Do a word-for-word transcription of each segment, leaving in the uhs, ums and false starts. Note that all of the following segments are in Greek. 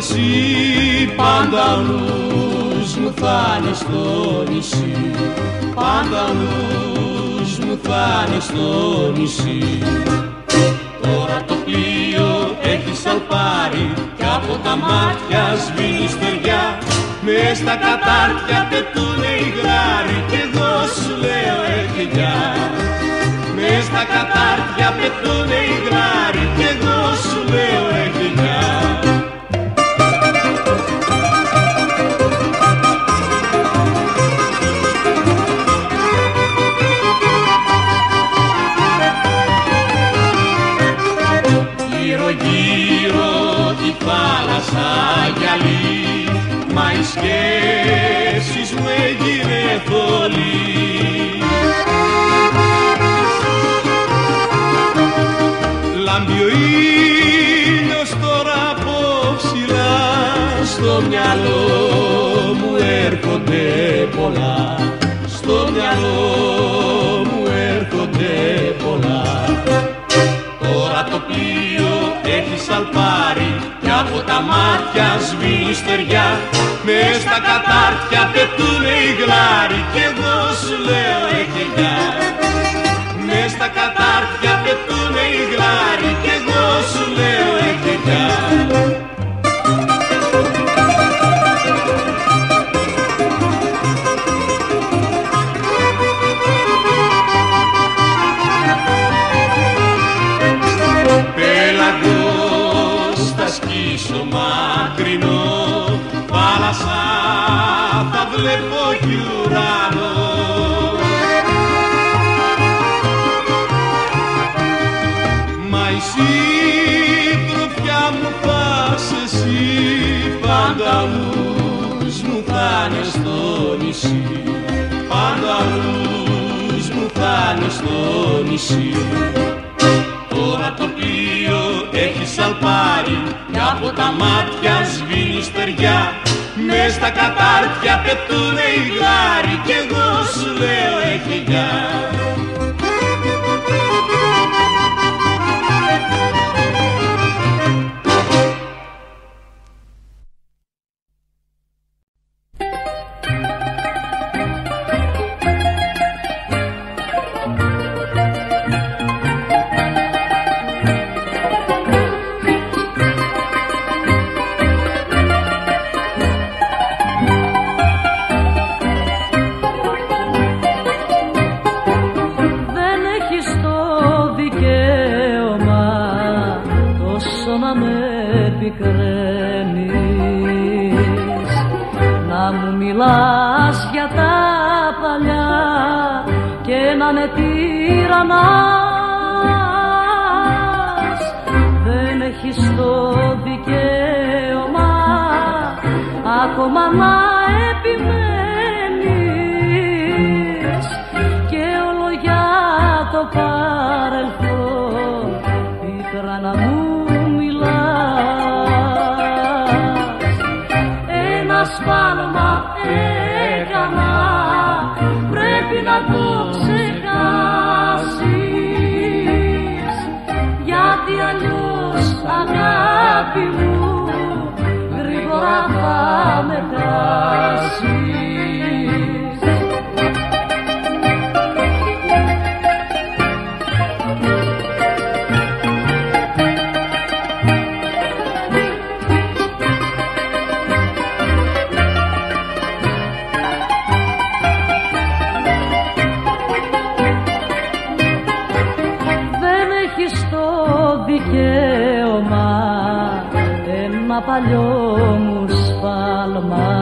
εσύ, πάντα ο νους μου θα είναι στο νησί, πάντα ο νους μου θα είναι στο νησί. Τώρα το πλοίο έχει σαλπάρει κι από τα μάτια σβήνει στεριά, μες στα κατάρτια πετούνε οι γράροι κι εγώ σου λέω έχει γεια. Μες στα κατάρτια πετούνε οι γράροι κι εγώ σου λέω έχει γεια. Γύρω γύρω τη θάλασσα γυαλί, μα οι σκέψεις μου έγινε θολή. Λάμπει ο ήλιος τώρα από ψηλά, στο μυαλό μου έρχονται πολλά, στο μυαλό μου έρχονται πολλά. Τώρα το πλοίο έχει σαλπάρει κι από τα μάτια σβήνει στεριά, μες στα κατάρτια πετούνε οι γλάροι κι εγώ σου λέω έχει γεια. Μες στα κατάρτια πετούνε οι γλάροι κι εγώ σου λέω έχει γεια. Πέλαγος θα σκίσω μακρινό, θάλασσα θα βλέπω κι ουρανό. Μα η συντροφιά μου θα σε εσύ, πάντα ο νους μου θα είναι στο νησί, πάντα ο νους μου θα είναι στο νησί. Τώρα το πλοίο έχει σαλπάρει κι από τα μάτια σβήνει στεριά, μες στα κατάρτια πετούνε οι γλάροι κι εγώ σου λέω έχει γεια. Να μου μιλάς για τα παλιά και να με τυραννάς. Δεν έχεις το δικαίωμα ακόμα να επιμένεις και όλο για το παρελθόν πίκρα να μου σφάλμα έκανα, πρέπει να το ξεχάσεις, γιατί αλλιώς αγάπη μου γρήγορα θα με χάσεις. Ένα παλιό μου σφάλμα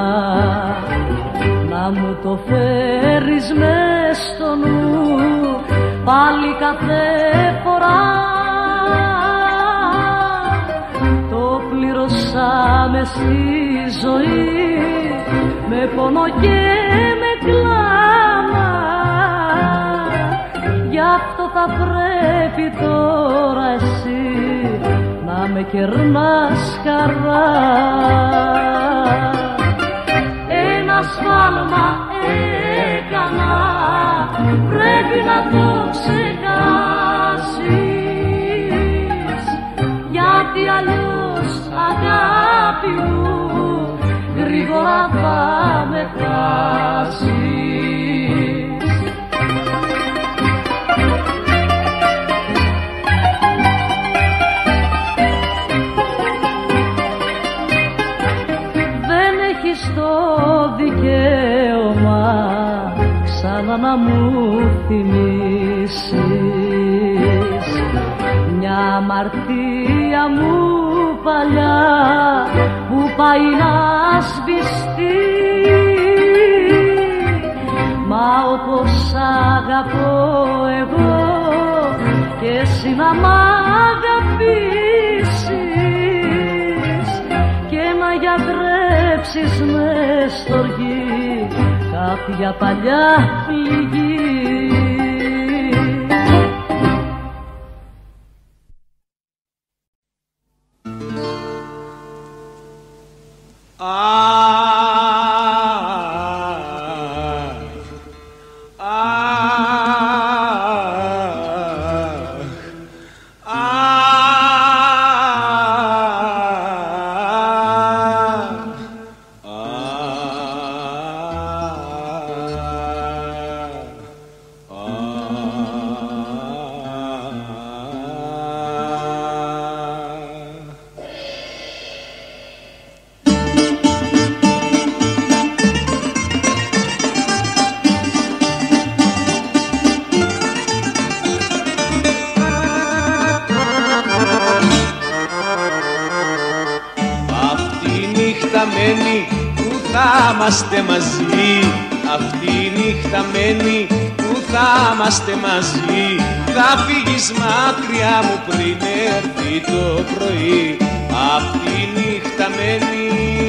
να μου το φέρεις μες στο νου πάλι κάθε φορά. Το πληρώσαμε στη ζωή με πόνο και με κλάμα, γι' αυτό θα πρέπει τώρα εσύ να με κερνάς χαρά. Ένα σφάλμα έκανα, πρέπει να το ξεχάσεις, γιατί αλλιώς αγάπη έχεις το δικαίωμα ξανά να μου θυμίσεις μια αμαρτία μου παλιά που πάει να σβηστεί. Μα όπως αγαπώ εγώ και εσύ να μ' αγαπήσεις και να γιατρέψεις μες στοργή κάποια παλιά πληγή. Είμαστε μαζί, αυτή η νύχτα μένει που θα είμαστε μαζί. Θα φύγεις μακριά μου πριν έρθει το πρωί, αυτή η νύχτα μένει.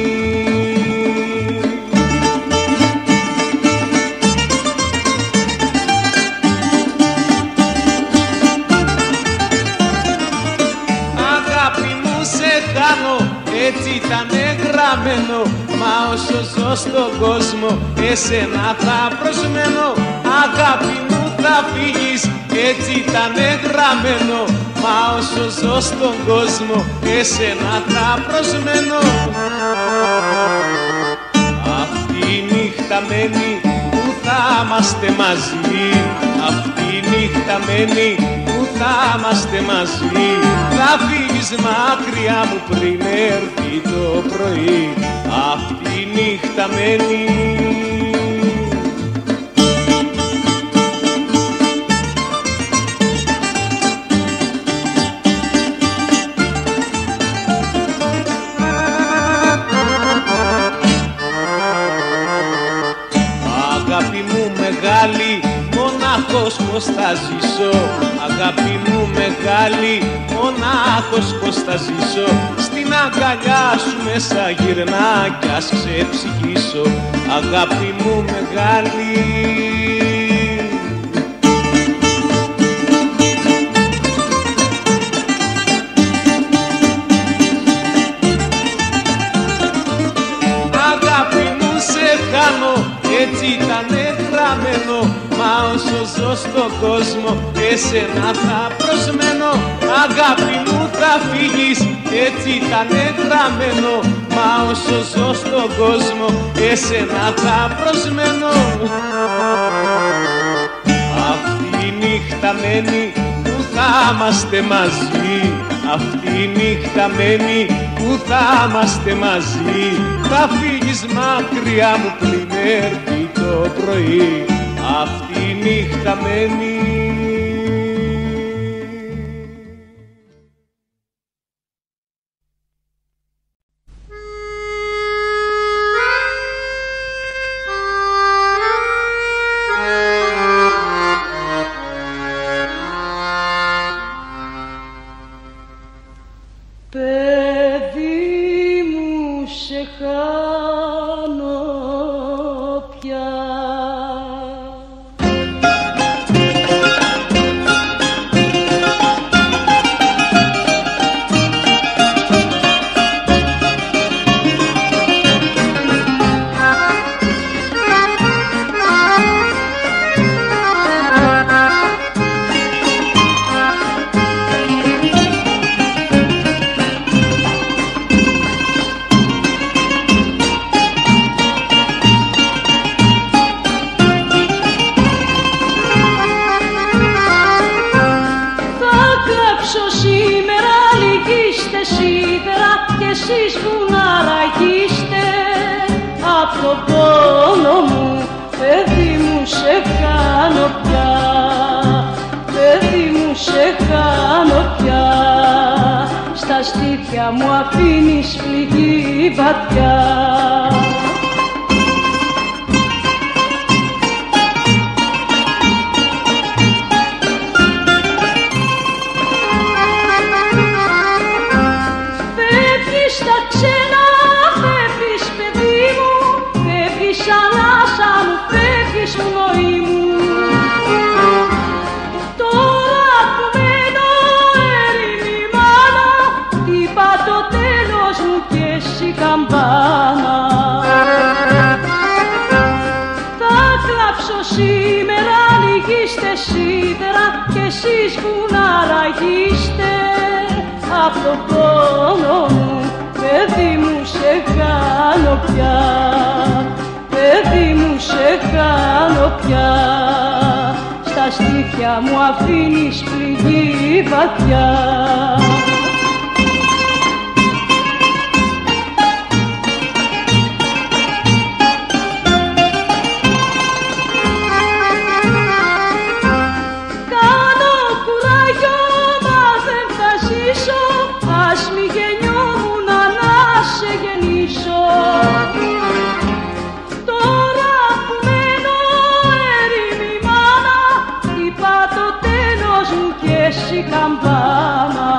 Αγάπη μου σε χάνω, έτσι ήτανε γραμμένο. Μα όσο ζω στον κόσμο, εσένα θα προσμένω. Αγάπη μου θα φύγεις, έτσι ήτανε γραμμένο. Μα όσο ζω στον κόσμο, εσένα θα προσμένω. Αυτή η νύχτα μένει που θα είμαστε μαζί. Αυτή η νύχτα μένει που θα είμαστε μαζί. Θα φύγεις μακριά μου πριν έρθει το πρωί, αυτή η νύχτα μένει. Αγάπη μου μεγάλη, μονάχος πως θα ζήσω. Αγάπη μου μεγάλη, μονάχος πως θα ζήσω. Στην αγκαλιά σου μέσα γυρνά κι ας ξεψυχήσω. Αγάπη μου μεγάλη. Αγάπη μου σε χάνω, έτσι ήτανε γραμμένο. Μα όσο ζω στον κόσμο, εσένα θα προσμένω. Αγάπη μου θα φύγεις, έτσι ήτανε γραμμένο. Μα όσο ζω στον κόσμο, εσένα θα προσμένω. Αυτή η νύχτα μένει που θα είμαστε μαζί. Αυτή η νύχτα μένει που θα είμαστε μαζί. Θα φύγεις μακριά μου πριν έρθει το πρωί, αυτή η νύχτα μένει. εσείς που να ραγίστε απ' τον πόνο μου, παιδί μου σε χάνω πια, παιδί μου σε χάνω πια, στα στήθια μου αφήνεις πληγή βαθιά. Φεύγεις στα ξένα, φεύγεις παιδί μου, φεύγεις ανάσα μου, φεύγεις πνοή μου. Τώρα που μένω έρημη μάνα, είπα το τέλος μου κι εσύ καμπάνα. Θα κλάψω σήμερα, λυγίστε σίδερα κι εσείς που να ραγίστε. Απ' το πόνο μου, παιδί μου σε χάνω πια, παιδί μου σε χάνω πια, στα στήθια μου αφήνεις πληγή βαθιά. Κάνω κουράγιο μα δεν θα ζήσω, ας μη γεννιόμουν να σε γεννήσω. Τώρα που μένω έρημη μάνα, είπα το τέλος μου κι εσύ καμπάνα.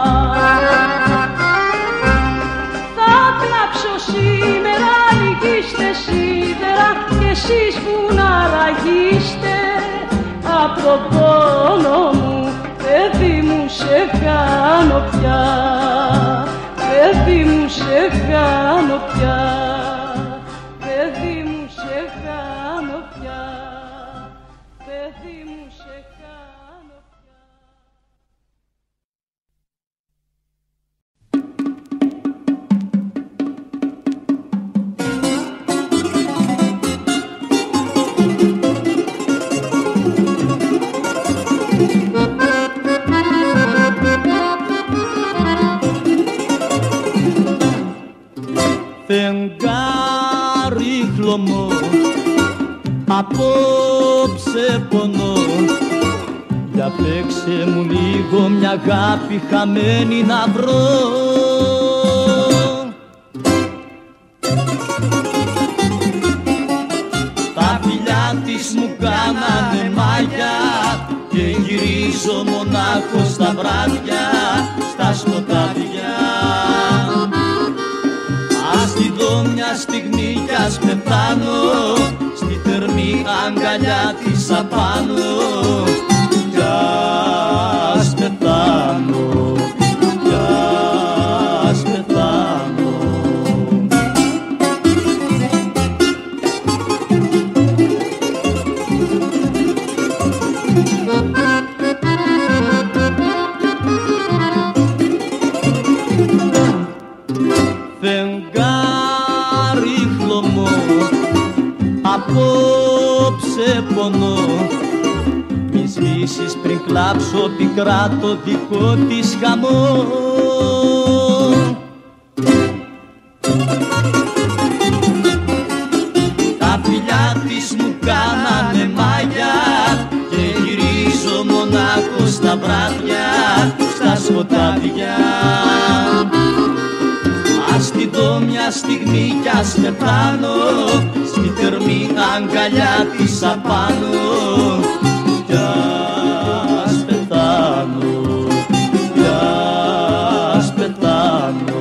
Θα κλάψω σήμερα, λυγίστε σίδερα κι εσείς που να ραγίστε. Απ' το πόνο μου, παιδί μου σε χάνω πια, παιδί μου σε χάνω πια, παιδί μου σε χάνω πια, παιδί μου σε χάνω πια. Φεγγάρι χλωμό, απόψε πονώ, για παίξε μου λίγο μια αγάπη χαμένη να βρω. Τα φιλιά της μου κάνανε μάγια και γυρίζω μονάχος στα βράδια, στα σκοτάδια. Ας τη δω μια στιγμή κι ας πεθάνω, στη θερμή αγκαλιά της απάνω, κι ας πεθάνω, κι ας πεθάνω. Φεγγάρι χλωμό, απόψε πονώ, μη σβήσεις πριν κλάψω πικρά το δικό της χαμό. Τα φιλιά της μου κάνανε μάγια και γυρίζω μονάχος στα βράδια, στα σκοτάδια. Ας τη δω μια στιγμή κι ας πεθάνω, στη θερμή αγκαλιά της απάνω, κι ας πεθάνω, κι ας πεθάνω.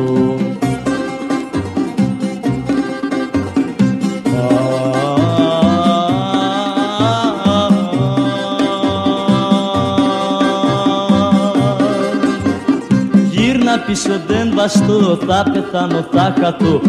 Γύρνα πίσω δεν βαστώ, θα πεθάνω, θα χαθώ.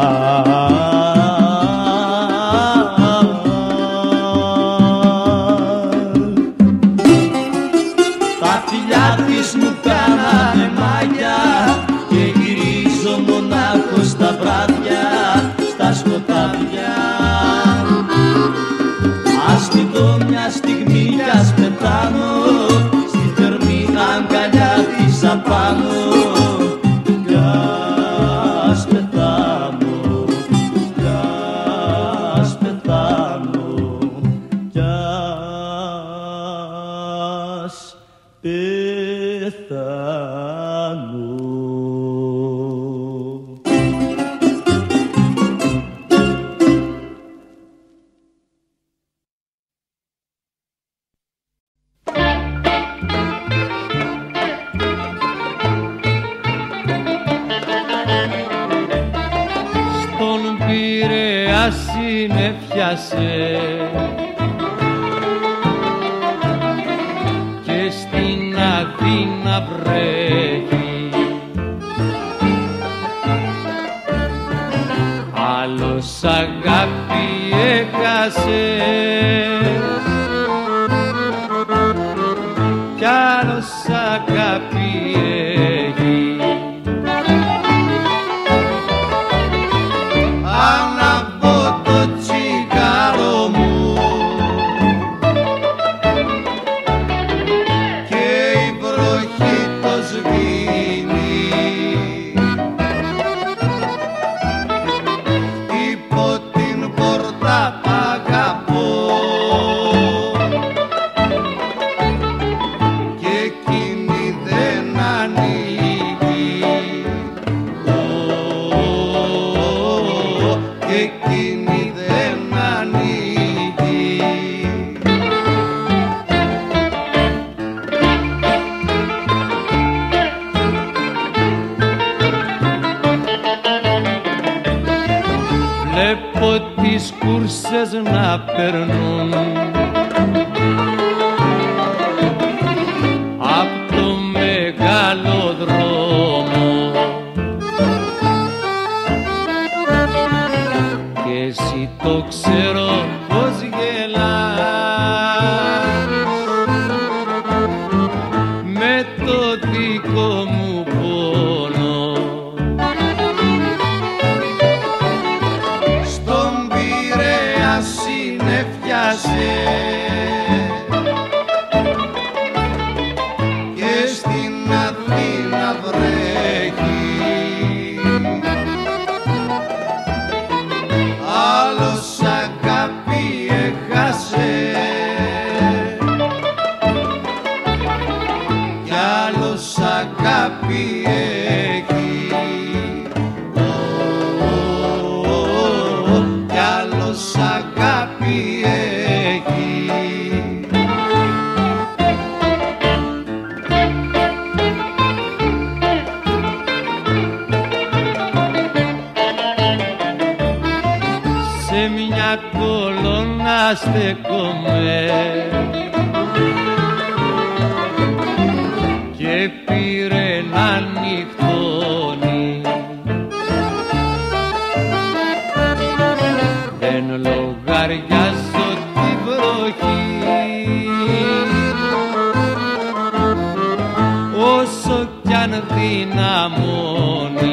Τα φιλιά της μου κάνανε μάγια και γυρίζω μονάχος στα βράδια, στα σκοτάδια. Ας τη δω μια στιγμή κι ας πεθάνω, στη θερμή αγκαλιά της απάνω, κι ας πεθάνω, κι συνέφιασε και στην Αθήνα βρέχει, άλλος αγάπη έχασε κι άλλος αγάπη έχει. Ανάβω το τσιγάρο μου και η βροχή το σβήνει, υπό την πόρτα αγαπώ και εκείνη δεν ανοίγει, και εκείνη δεν ανοίγει. Βλέπω τις κούρσες να περνούν απ' το μεγάλο δρόμο και εσύ το ξέρω πως γελάς με το δικό μου πόνο. Στον Πειραιά συνέφιασε και στην Αθήνα βρέχει, άλλος αγάπη έχασε κι άλλος αγάπη έχει, κι άλλος αγάπη έχει. Σε μια κολόνα στεκόμαι και πήρε να νυχτώνει, δεν λογαριάζω τη βροχή όσο κι αν δυναμώνει.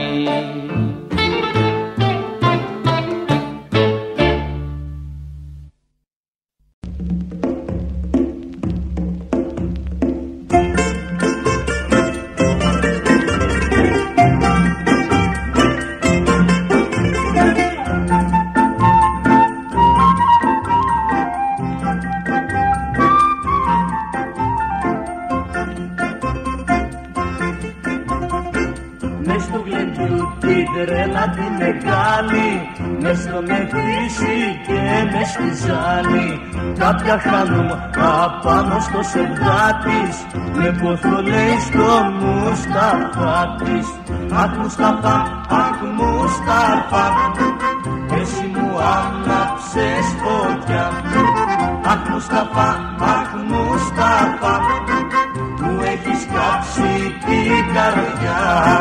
Μες στο γλεντιού την τρέλα τη μεγάλη, μες στο Μεθύσι και μες στη Ζάλη, κάποια χάνουν απάνω στο σερδάτης, με πόθο λέει στο Μουσταφά της. Αχ Μουσταφά, αχ Μουσταφά, εσύ μου άναψες φωτιά. Αχ Μουσταφά, αχ Μουσταφά, μου έχεις κάψει την καρδιά.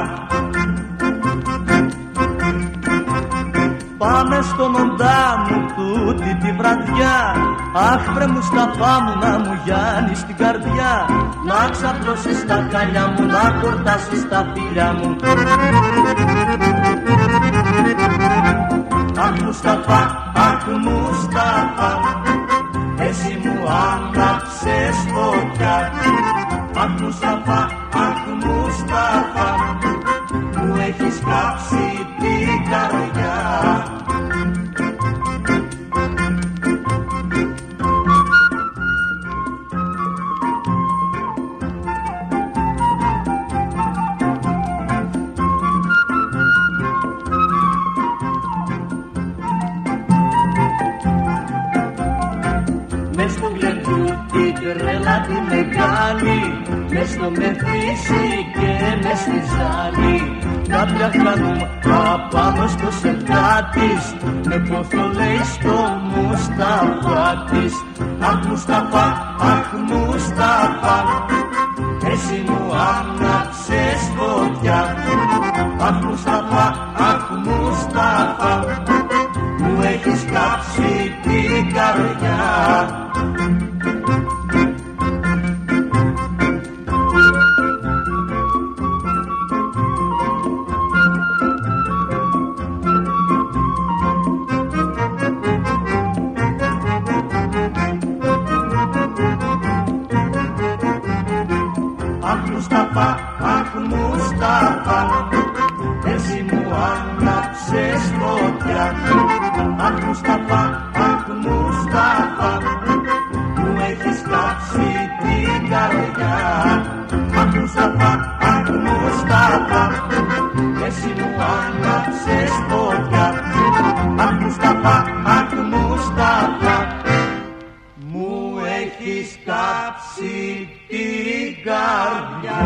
Πάμε στον οντά μου τούτη τη βραδιά, αχ βρε Μουσταφά μου να μου γιάνεις την καρδιά, να ξαπλώσεις τα καλιά μου, να κορτάσεις τα φιλιά μου. Αχ Μουσταφά, αχ Μουσταφά, εσύ μου άναψες φωτιά. Αχ Μουσταφά, αχ Μουσταφά, μου έχεις κάψει την καρδιά. Μες στο γλεντού την τρέλα τη μεγάλη, μες στο Μεθύσι και μες στη Ζάλη, κάποια χανούμα πάνω στο σεντά της, με πόθο λέει στο Μουσταφά της. Αχ Μουσταφά, αχ Μουσταφά, εσύ μου άναψες φωτιά. Αχ Μουσταφά, αχ Μουσταφά, μου έχεις κάψει την καρδιά. Αχ Μουσταφά, εσύ μου άναψες φωτιά. Αχ Μουσταφά, αχ Μουσταφά, μου έχεις κάψει την καρδιά. Αχ Μουσταφά, αχ Μουσταφά, εσύ μου άναψες φωτιά. Αχ Μουσταφά, αχ Μουσταφά, μου έχεις κάψει την καρδιά.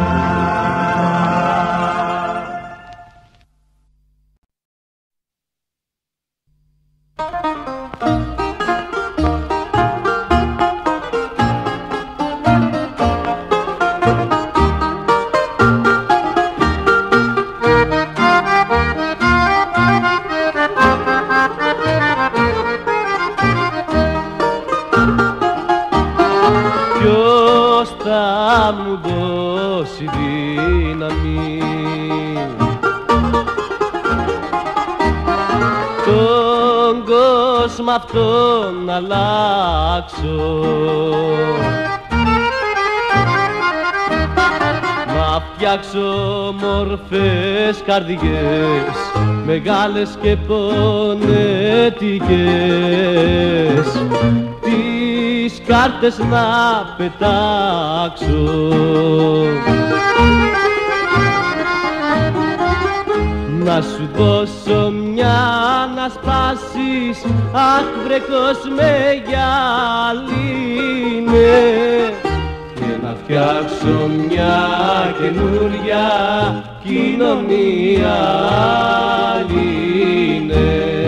Ποιος θα μου δώσει δύναμη τον κόσμο αυτό να αλλάξω, να φτιάξω μορφές καρδιές μεγάλες και πονετικές, τις κάρτες να πετάξω, να σου δώσω μια να σπάσεις. Αχ βρε κόσμε γυαλίνε, και να φτιάξω μια καινούρια κοινωνία λύνε.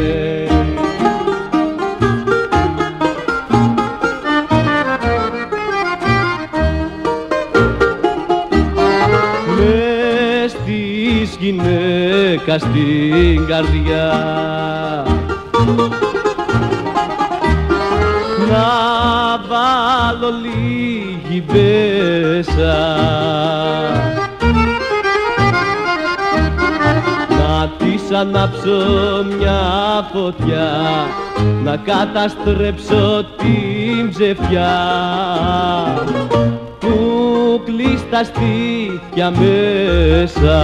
Μες της γυναίκας στην καρδιά να βάλω λίγη μπέσα, να της ανάψω μια φωτιά, να καταστρέψω την ψευτιά που κλείσει τα στήθια μέσα.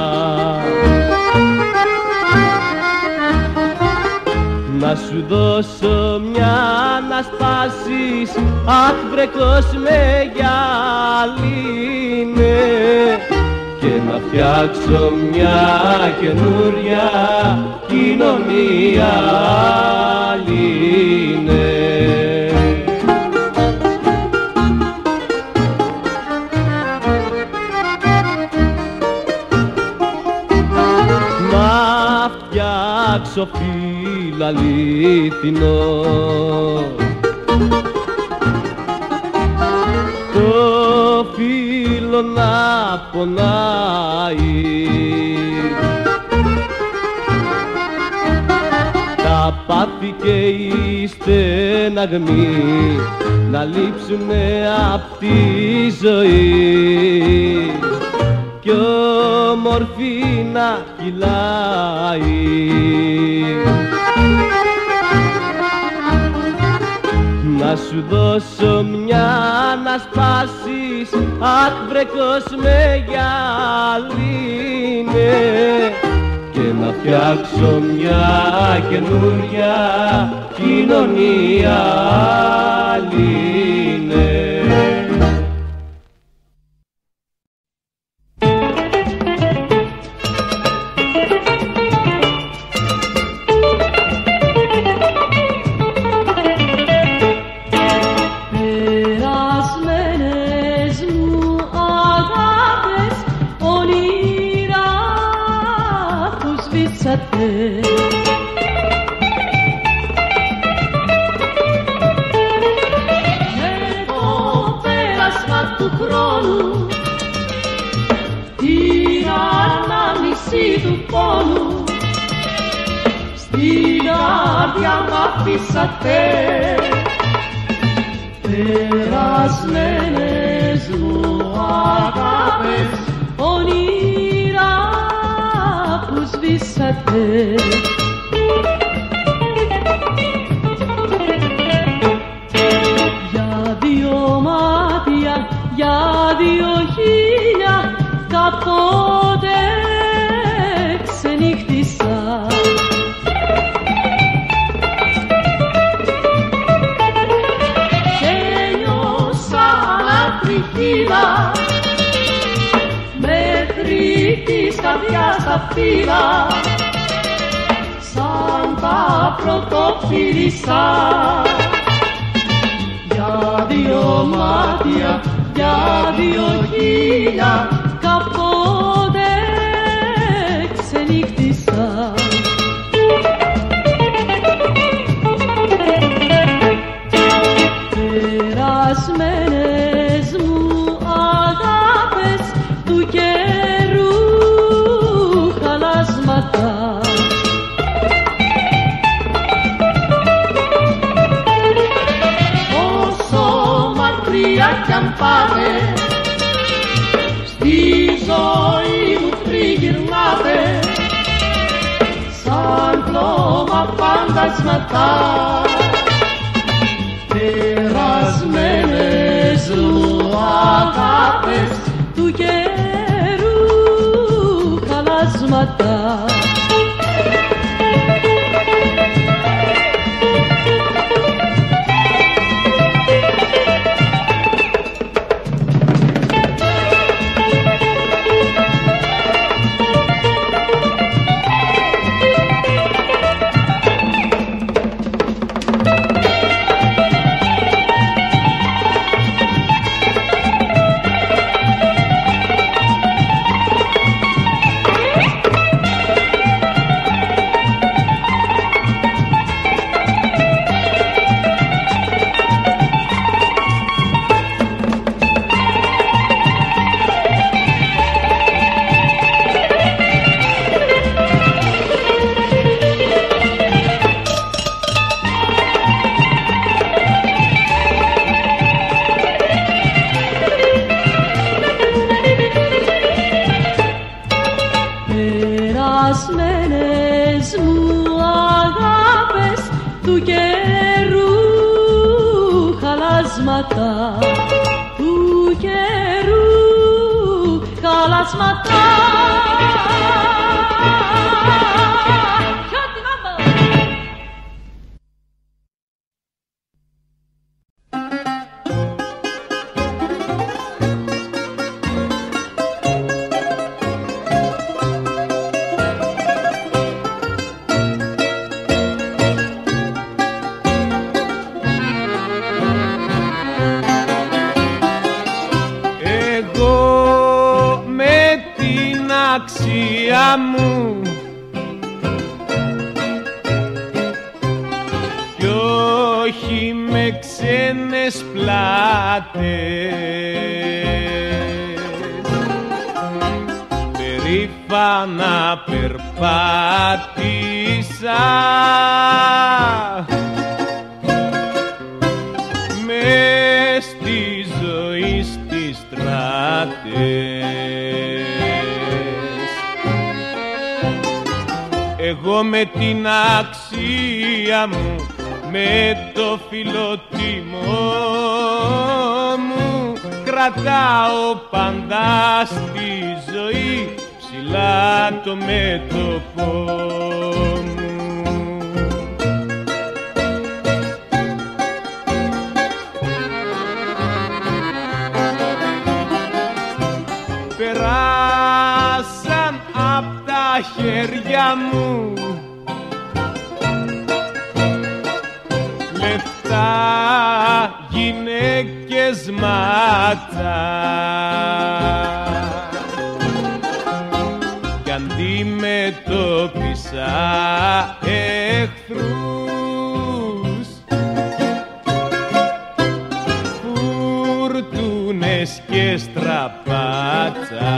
Να σου δώσω μια να σπάσεις. Αχ βρε κόσμε γυαλίνε, και να φτιάξω μια καινούρια κοινωνία λύνε. Να φτιάξω φύλλα αλήθινο, το φύλλο να πονάει, τα πάθη και οι στεναγμοί να λείψουνε απ' τη ζωή, κι όμορφη να κυλάει. Να σου δώσω μια να σπάσεις. Αχ βρε κόσμε γυαλίνε, και να φτιάξω μια καινούρια κοινωνία λύνε. Περασμένες μου αγάπες όνειρα Με το πέρασμα του χρόνου, την ανάμνηση του πόνου, στην καρδιά μ' αφήσατε. Περασμένες μου αγάπες, όνειρα που σβήσατε. Για δύο μάτια, για δύο χίλια, κάποτε ξενύχτησα. Μέχρι της καρδιάς τα φύλλα, σαν τα πρωτοφύλισσα. Για δύο μάτια, για δύο χίλια, κάποτε ξενύχτησα. Περασμένες μου αγάπες του καιρού χαλάσματα. Όσο μακριά κι αν πάτε, στη ζωή μου τριγυρνάτε, σαν πλώμα φαντασματά. Περασμένες μου αγάπες του καιρού χαλάσματα. Περασμένες μου αγάπες του καιρού χαλάσματα, του καιρού χαλάσματα. αξία μου κι όχι με ξένες πλάτες. Περήφανα περπάτησα μες στη ζωή στις στράτες. Εγώ με την αξία μου, με το φιλότιμό μου, κρατάω πάντα στη ζωή ψηλά το μέτωπο μου. Περάσαν απ' τα χέρια μου λεφτά, γυναίκες, μάτσα κι αντιμετώπισα εχθρούς, φουρτούνες και στραπάτσα.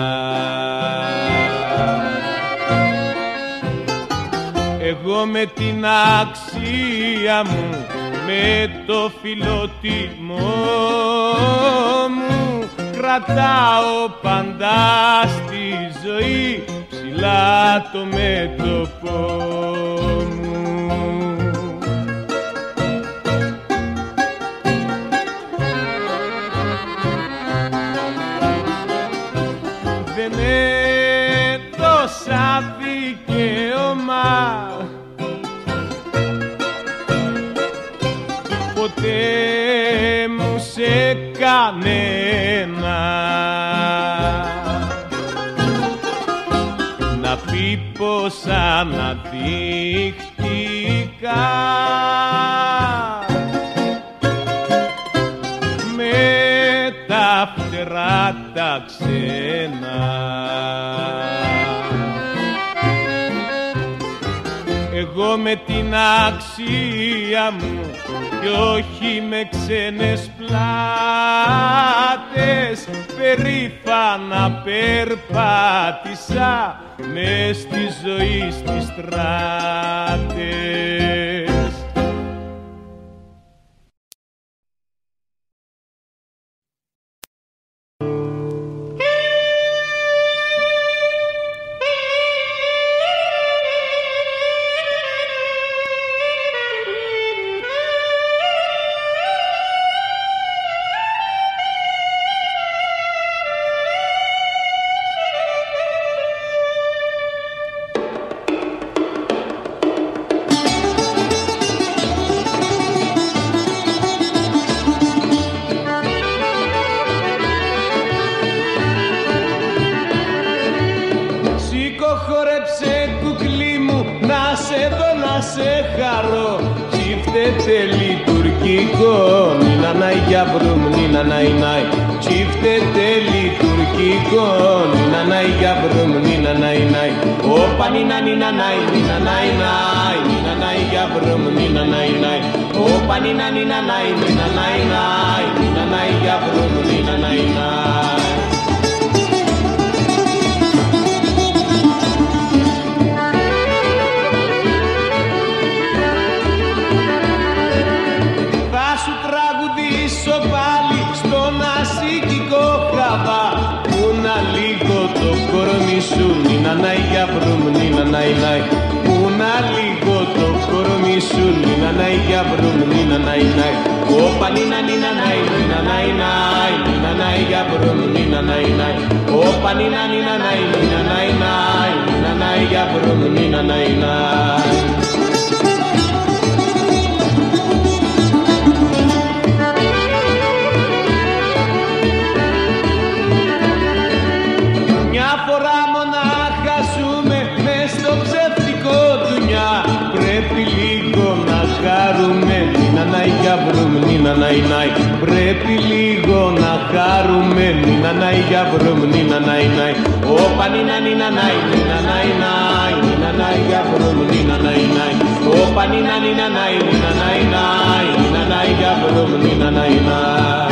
Εγώ με την αξία μου, με το φιλότιμό μου, κρατάω πάντα στη ζωή ψηλά το μέτωπο μου. Δεν έδωσα δικαίωμα ποτέ μου σε κανένα να πει πως αναδείχτηκα με τα φτερά τα ξένα. Εγώ με την αξία μου κι όχι με ξένες πλάτες περήφανα περπάτησα μες στη ζωή στις στράτες. Λειτουργικό, νίνα νάι για βρουμ, νίνα νάι νάι. Τσίφτεται λειτουργικό, νίνα νάι για βρουμ, νίνα νάι νάι. Όπα νίνα νίνα νάι, νίνα νάι νάι, νίνα νάι για βρουμ, νίνα νάι νάι. Όπα νίνα νίνα νάι, νίνα νάι νάι, νίνα νάι για βρουμ, νίνα νάι νάι. Πάλι στον ασίκικο χαβά που να λίγο το κορμί σου, νίνα νάι για βρουμ, νίνα νάι νάι. Που να λίγο το κορμί σου, νίνα νάι για βρουμ, νίνα νάι νάι. Όπα νίνα νίνα νάι, νίνα νάι νάι, νίνα νάι για βρουμ, νίνα νάι νάι. Όπα νίνα νίνα νάι, νίνα νάι νάι, νίνα νάι για βρουμ, νίνα νάι νάι. Φορά μονάχα ζούμε μες στο ψεύτικο δουνιά. Πρέπει λίγο να χαρούμε, νίνα νάι για βρουμ, νίνα νάι νάι. Πρέπει λίγο να χαρούμε, νίνα νάι για βρουμ, νίνα νάι νάι. Όπα νίνα νίνα νάι, νίνα νάι νάι, νίνα νάι για βρουμ, νίνα νάι νάι. Όπα νίνα νίνα νάι, νίνα νάι νάι, νίνα νάι για βρουμ, νίνα νάι νάι.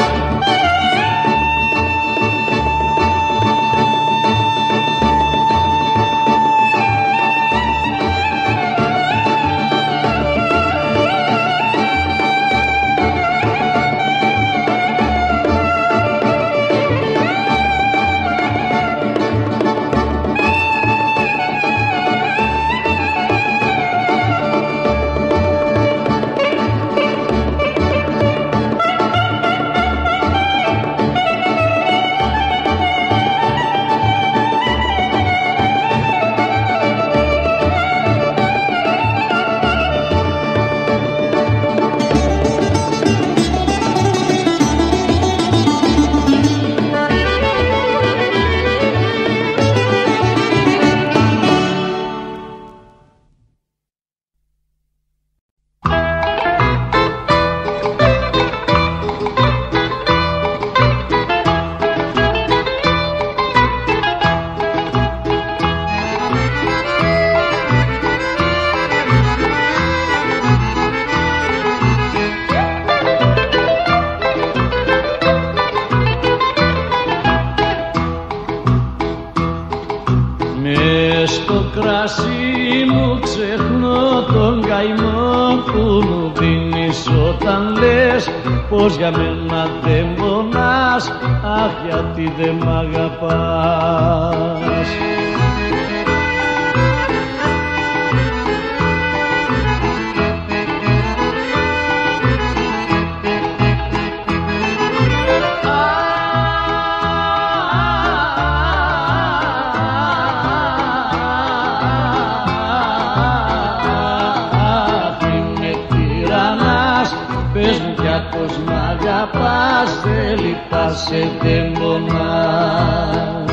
καημό που μου δίνεις όταν λες πως για μένα δεν πονάς, αχ γιατί δεν μ' αγαπάς. Πως μ' αγαπάς, δεν λυπάσαι, δεν πονάς.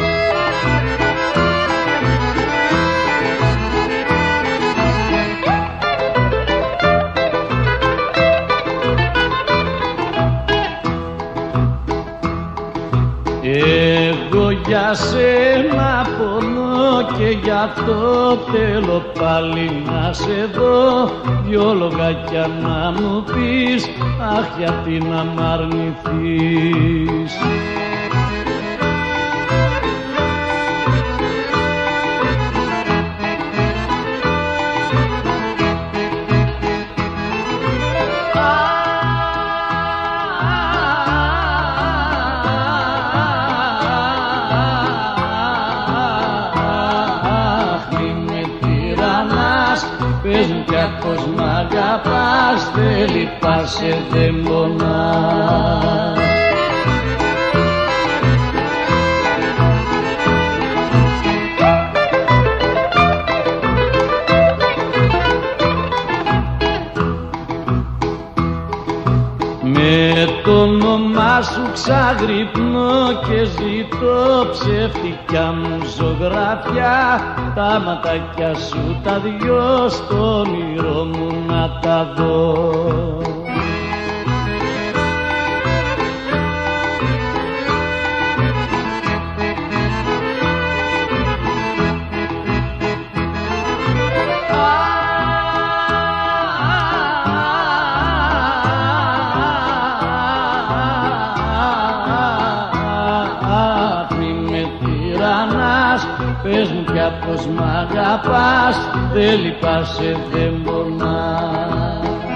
Εγώ για σένα πονώ και γι' αυτό θέλω πάλι να σε δω, δυο λογάκια να μου πεις, αχ γιατί να μ' αρνηθείς. Πες μου πια πως μ' αγαπάς, δεν λυπάσαι, δεν πονάς. Με το όνομά σου ξαγρυπνώ και ζητώ ψεύτικια μου ζωγραφιά, τα ματάκια σου τα δυο στο όνειρό μου να τα δω. Πες μου πια πως μ' αγαπάς, δεν λυπάσαι, δεν πονάς.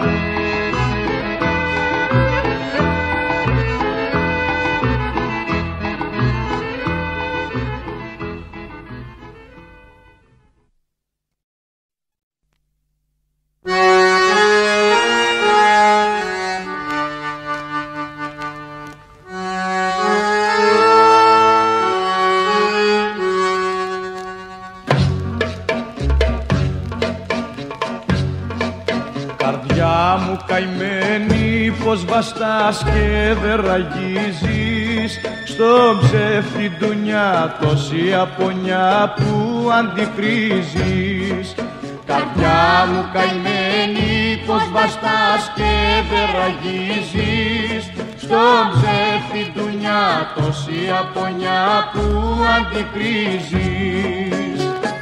Καρδιά μου καημένη, πως βαστάς και δεν ραγίζεις, στον ψεύτη ντουνιά τόση απονιά που αντικρίζεις. Καρδιά μου καημένη, πως βαστάς και δεν ραγίζεις, στον ψεύτη ντουνιά τόση απονιά που αντικρίζεις.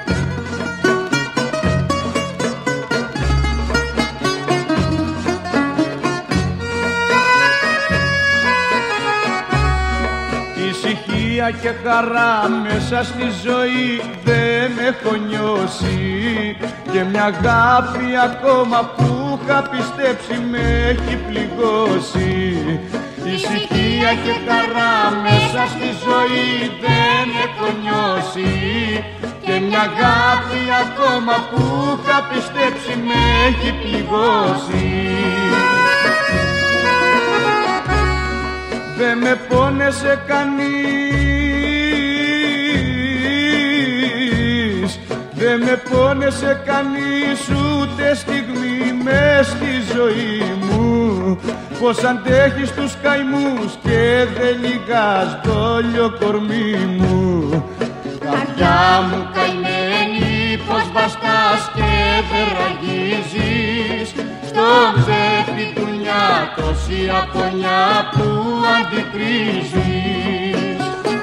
Ησυχία και χαρά μέσα στη ζωή δεν έχω νιώσει, και μια αγάπη ακόμα που είχα πιστέψει με έχει πληγώσει. Ησυχία και χαρά μέσα στη ζωή δεν έχω νιώσει, και μια αγάπη ακόμα που είχα πιστέψει με έχει πληγώσει. Δε με πόνεσε κανείς, δε με πόνεσε κανείς ούτε στιγμή μες στη ζωή μου, πως αντέχεις τους καημούς και δεν λυγάς το όλιο κορμί μου. Καρδιά μου καημένη, πως βαστάς και δεν ραγίζεις, στον ψεύτη ντουνιά τόση απονιά που αντικρίζεις.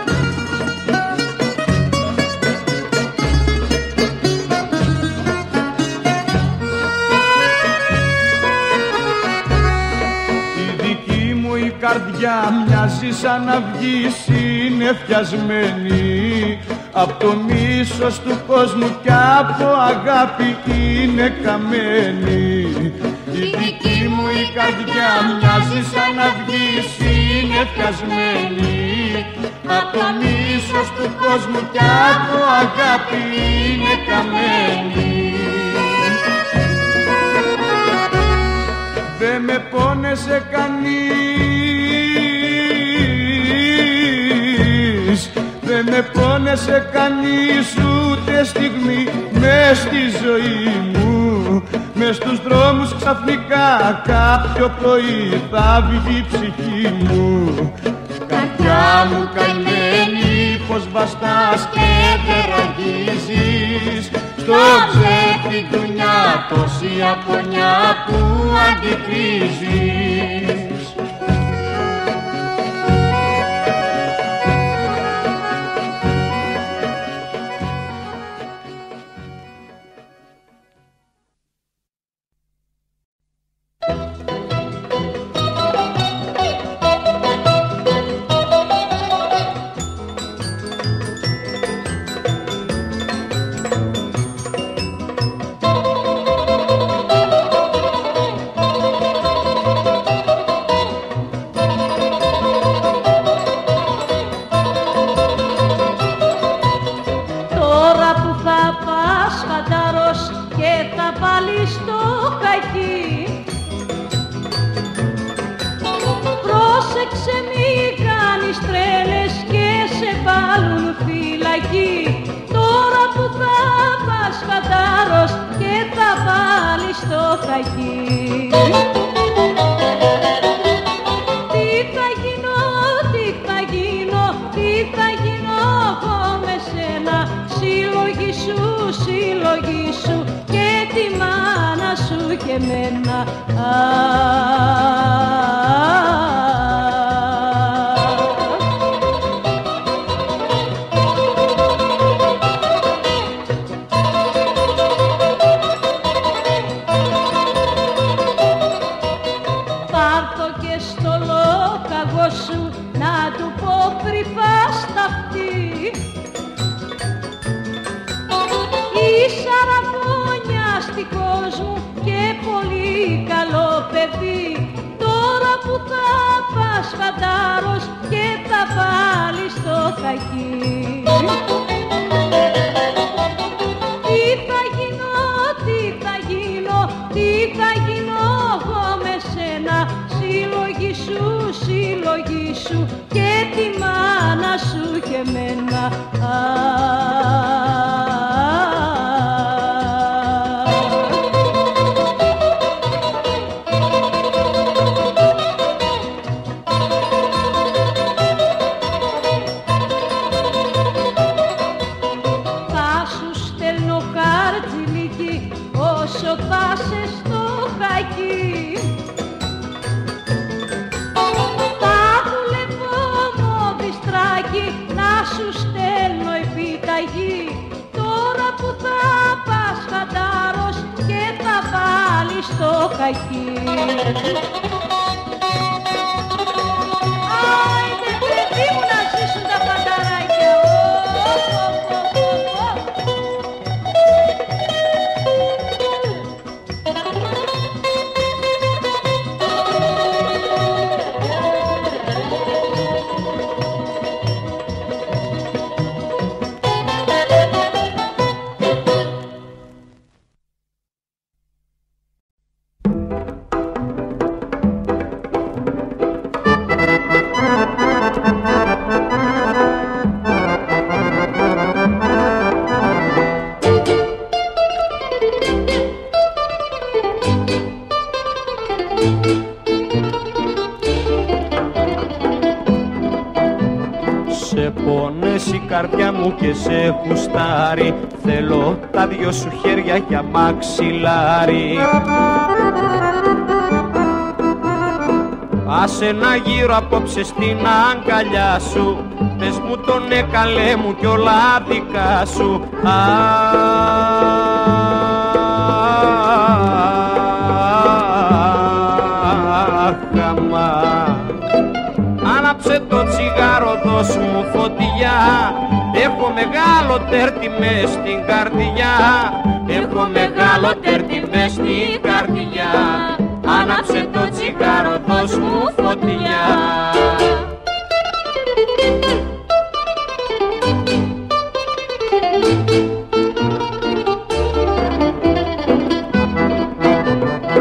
Η δική μου η καρδιά μοιάζει σαν αυγή συννεφιασμένη, απ' το μίσος του κόσμου κι από αγάπη είναι καμένη. ξεφιασμένη. Απ' το μίσος του κόσμου κι από αγάπη είναι καμένη. Δε με πόνεσε κανείς, δε με πόνεσε κανείς ούτε στιγμή μες στη ζωή μου. Μες στους δρόμους ξαφνικά κάποιο πρωί θα βγει η ψυχή μου. Καρδιά μου καημένη, πως βαστάς και δεν ραγίζεις στο ψεύτη ντουνιά τόση απονιά που αντικρίζεις. Καρδιά μου και σε χουστάρι, θέλω τα δυο σου χέρια για μαξιλάρι. Άσε να γύρω απόψε στην αγκαλιά σου, πες μου τον ναι καλέ μου κι όλα δικά σου. Αχ, άναψε το τσιγάρο, δώσ' μου φωτιά. Έχω μεγάλο τέρτι μες στην καρδιά, έχω μεγάλο τέρτι μες στην καρδιά. Άναψε το τσιγάρο, δώσ' μου φωτιά.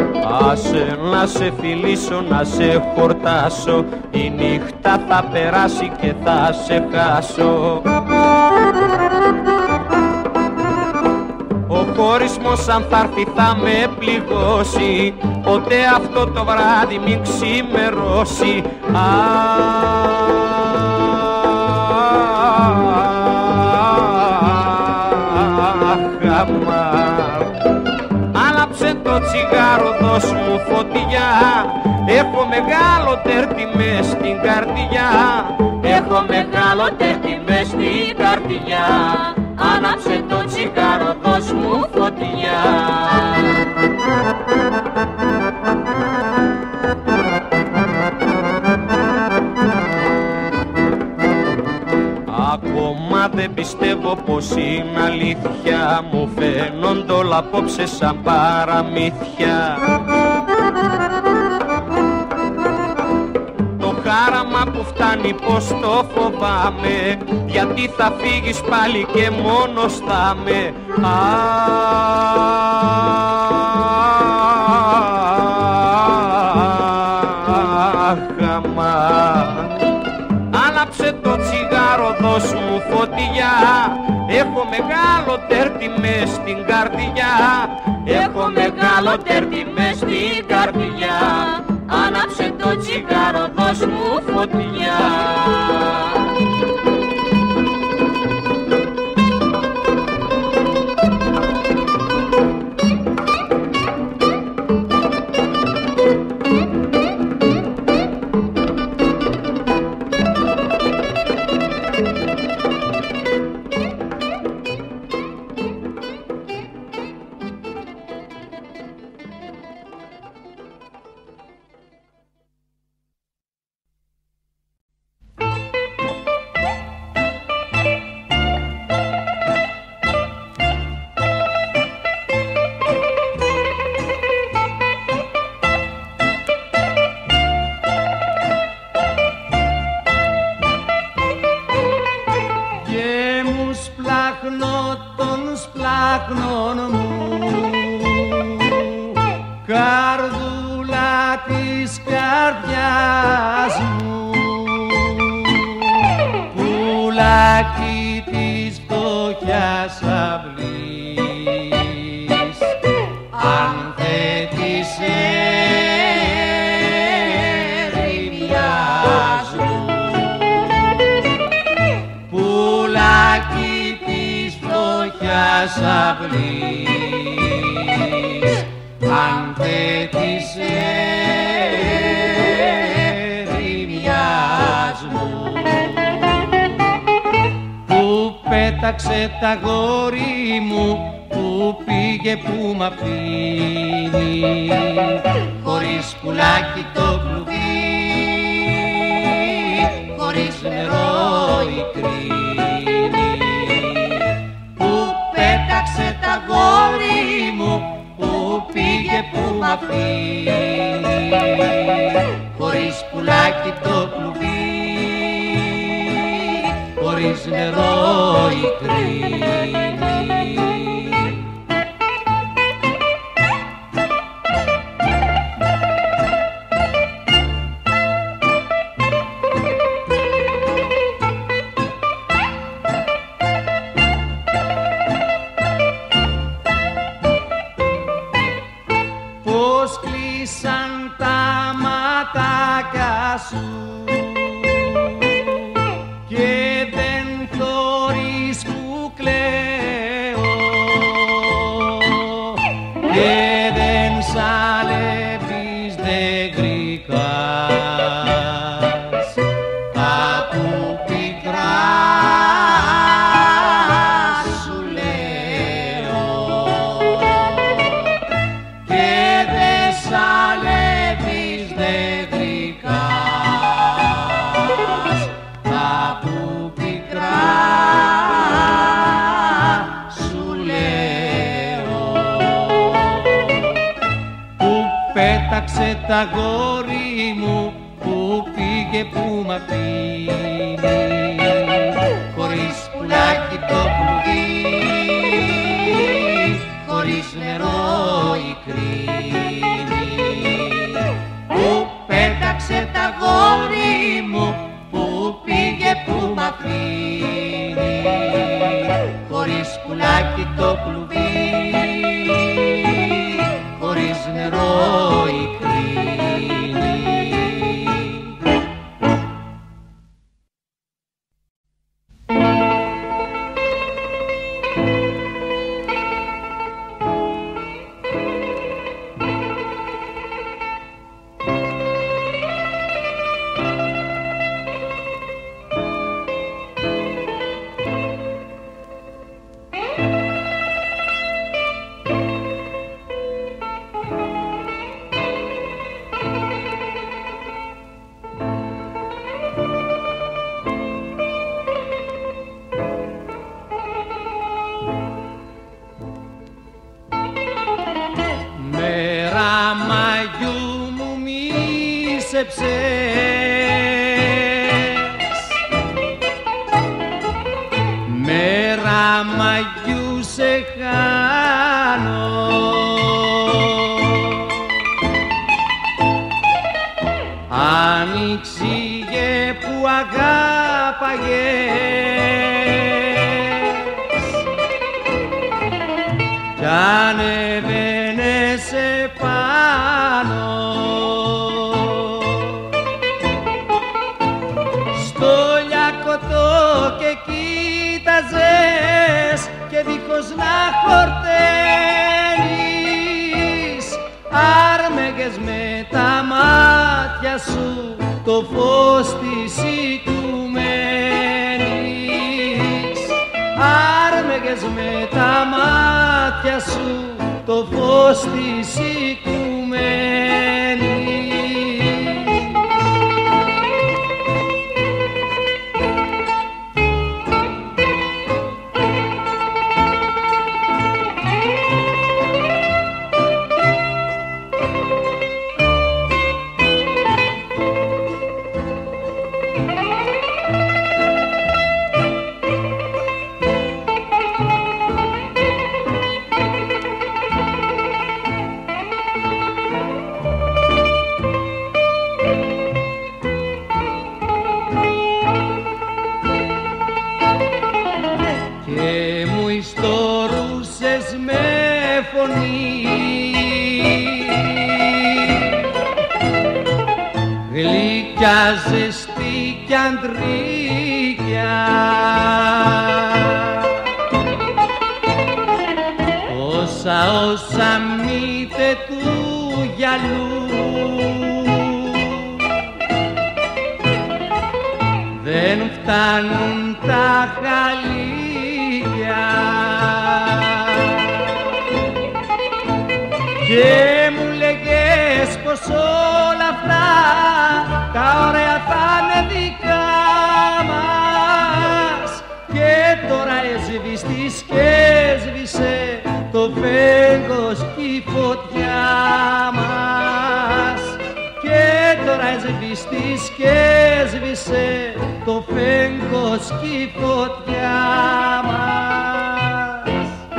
Άσε να σε φιλήσω, να σε χορτάσω, η νύχτα θα περάσει και θα σε χάσω. Ο χωρισμός αν θα έρθει θα με πληγώσει, ποτέ αυτό το βράδυ μην ξημερώσει. Άναψε το τσιγάρο, δώσ' μου φωτιά, έχω μεγάλο τέρτι μες στην καρδιά, έχω μεγάλο τέρτι μες στην καρδιά. Άναψε το τσιγάρο, δώσ' μου φωτιά. Ακόμα δεν πιστεύω πως είναι αλήθεια, μου φαίνονται όλα απόψε σαν παραμύθια. Το χάραμα που φτάνει πως το φοβάμαι, γιατί θα φύγεις πάλι και μόνος θα με. Αχ, άναψε το τσιγάρο, δώσ' μου φωτιά, έχω μεγάλο τέρτι μες στην καρδιά, έχω μεγάλο τέρτι μες στην καρδιά. Άναψε το τσιγάρο, δώσ' μου φωτιά. Πέταξε τα γόρι μου, που πήγε που μ' αφήνει, χωρίς πουλάκι το κλουβί, χωρίς νερό η κρίνη. Που πέταξε τα γόρι μου, που πήγε που μ' αφήνει, χωρίς πουλάκι το κλουβί, χωρίς νερό η κρίνη. Πώς κλείσαν τα ματάκια σου και δεν θωρείς που κλαίω και δεν σαλεύεις δεν γρικάς κάπου πικρά σου λέω και δεν σαλεύεις δεν γρικάς κάπου πικρά σου λέω. Που πέταξε τα γόρι μου, που πήγε που μ' αφήνει, χωρίς πουλάκι το κλουβί, χωρίς νερό η κρίνη. νερό η κρίνη. Μέρα μαγιού σε χάνω, άνοιξηγε που αγάπαγες κι ανεβαίνες επάνω. Και κοίταζες και δίχως να χορταίνεις άρμεγες με τα μάτια σου το φως της οικουμένης. Άρμεγες με τα μάτια σου το φως της οικουμένης. Γλυκιά, ζεστή κι αντρίκια, όσα όσα μύτε του γυαλού δεν φτάνουν τα χαλίκια. Και μου λέγες πως όλα αυτά τα ωραία θα είναι δικά μας και τώρα έσβηστης και έσβησε το φέγγος κι η φωτιά μας. Και τώρα έσβηστης και έσβησε το φέγγος κι η φωτιά μας.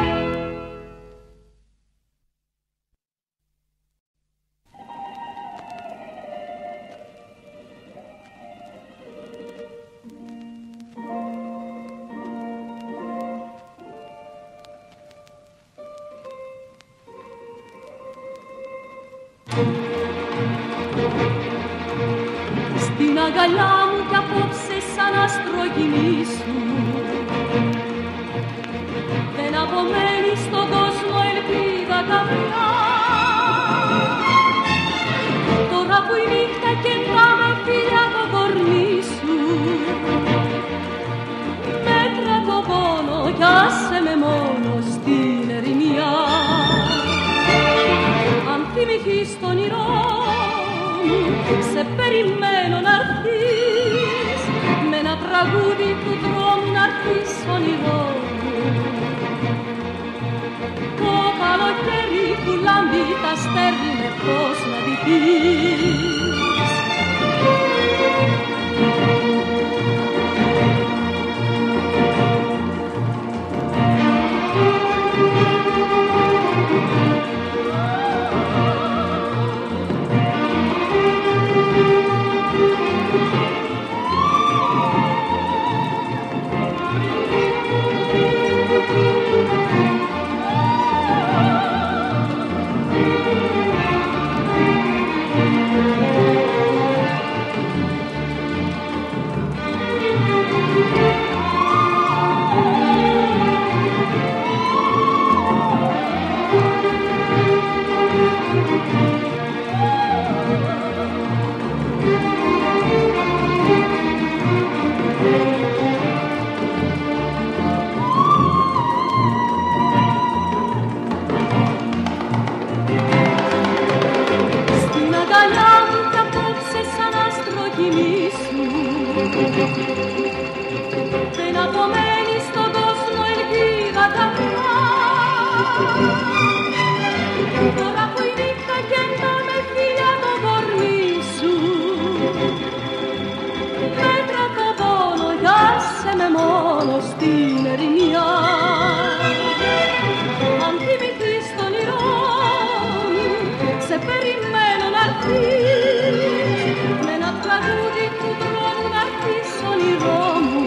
Στην αγκαλιά μου κι απόψε σαν άστρο γυμίσου δεν απομένει στον κόσμο ελπίδα καμιά. Τώρα που η νύχτα κεντράμε φιλιά το κορμί σου μέτρα το πόνο κι άσε με μόνο στην ερημιά. Αν θυμηθείς το όνειρό σε περιμένω να'ρθείς με ένα τραγούδι του δρόμου να'ρθείς όνειρό μου. Το καλοκαίρι που λάμπει τα στέρνει με φως να δειχείς. κοιμήσου. Δεν απομένει στον κόσμο ελπίδα καμιά. Τώρα που η νύχτα κεντά με φίλια το κορμί σου. Μέτρα το πόνο, γιάσε με μόνο στην ερημιά. Αν θυμηθείς το όνειρό μου, σε περιμένω να'ρθείς. Με ένα τραγούδι του δρόμου να'ρθείς όνειρό μου.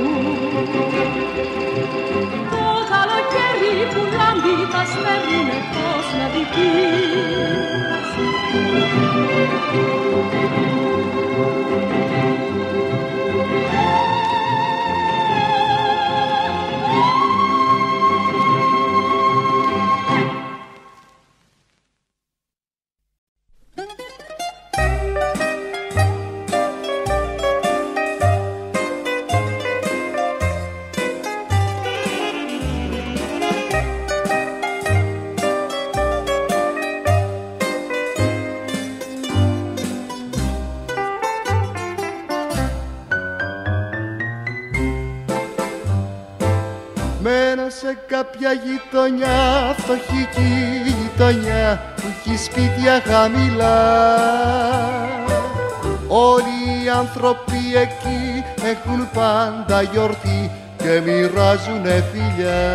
Το καλοκαίρι που λάμπει τα στέλνουνε πώς να δειχείς. Σε κάποια γειτονιά, φτωχική γειτονιά που έχει σπίτια χαμηλά. Όλοι οι άνθρωποι εκεί έχουν πάντα γιορτή και μοιράζουνε φιλιά.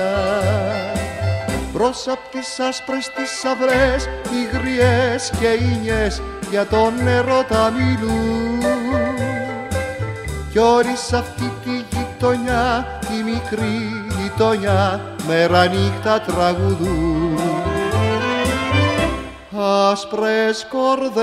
Μπρος απ' τις άσπρες τις αυρές, οι γριές και οι νιές για τον έρωτα μιλούν. Κι όλοι σ' αυτή τη γειτονιά, τη μικρή γειτονιά, μέρα νύχτα τραγουδούν. Άσπρες κορδέλες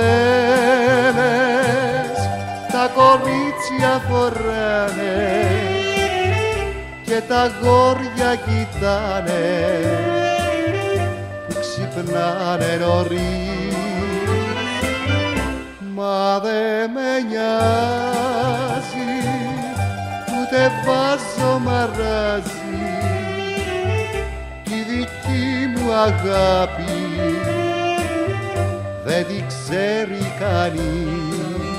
τα κορίτσια φοράνε και τα αγόρια κοιτάνε που ξυπνάνε νωρίς. Μα δε με νοιάζει, ούτε βάζω μαράζι, τη δική μου αγάπη δεν τη ξέρει κανείς.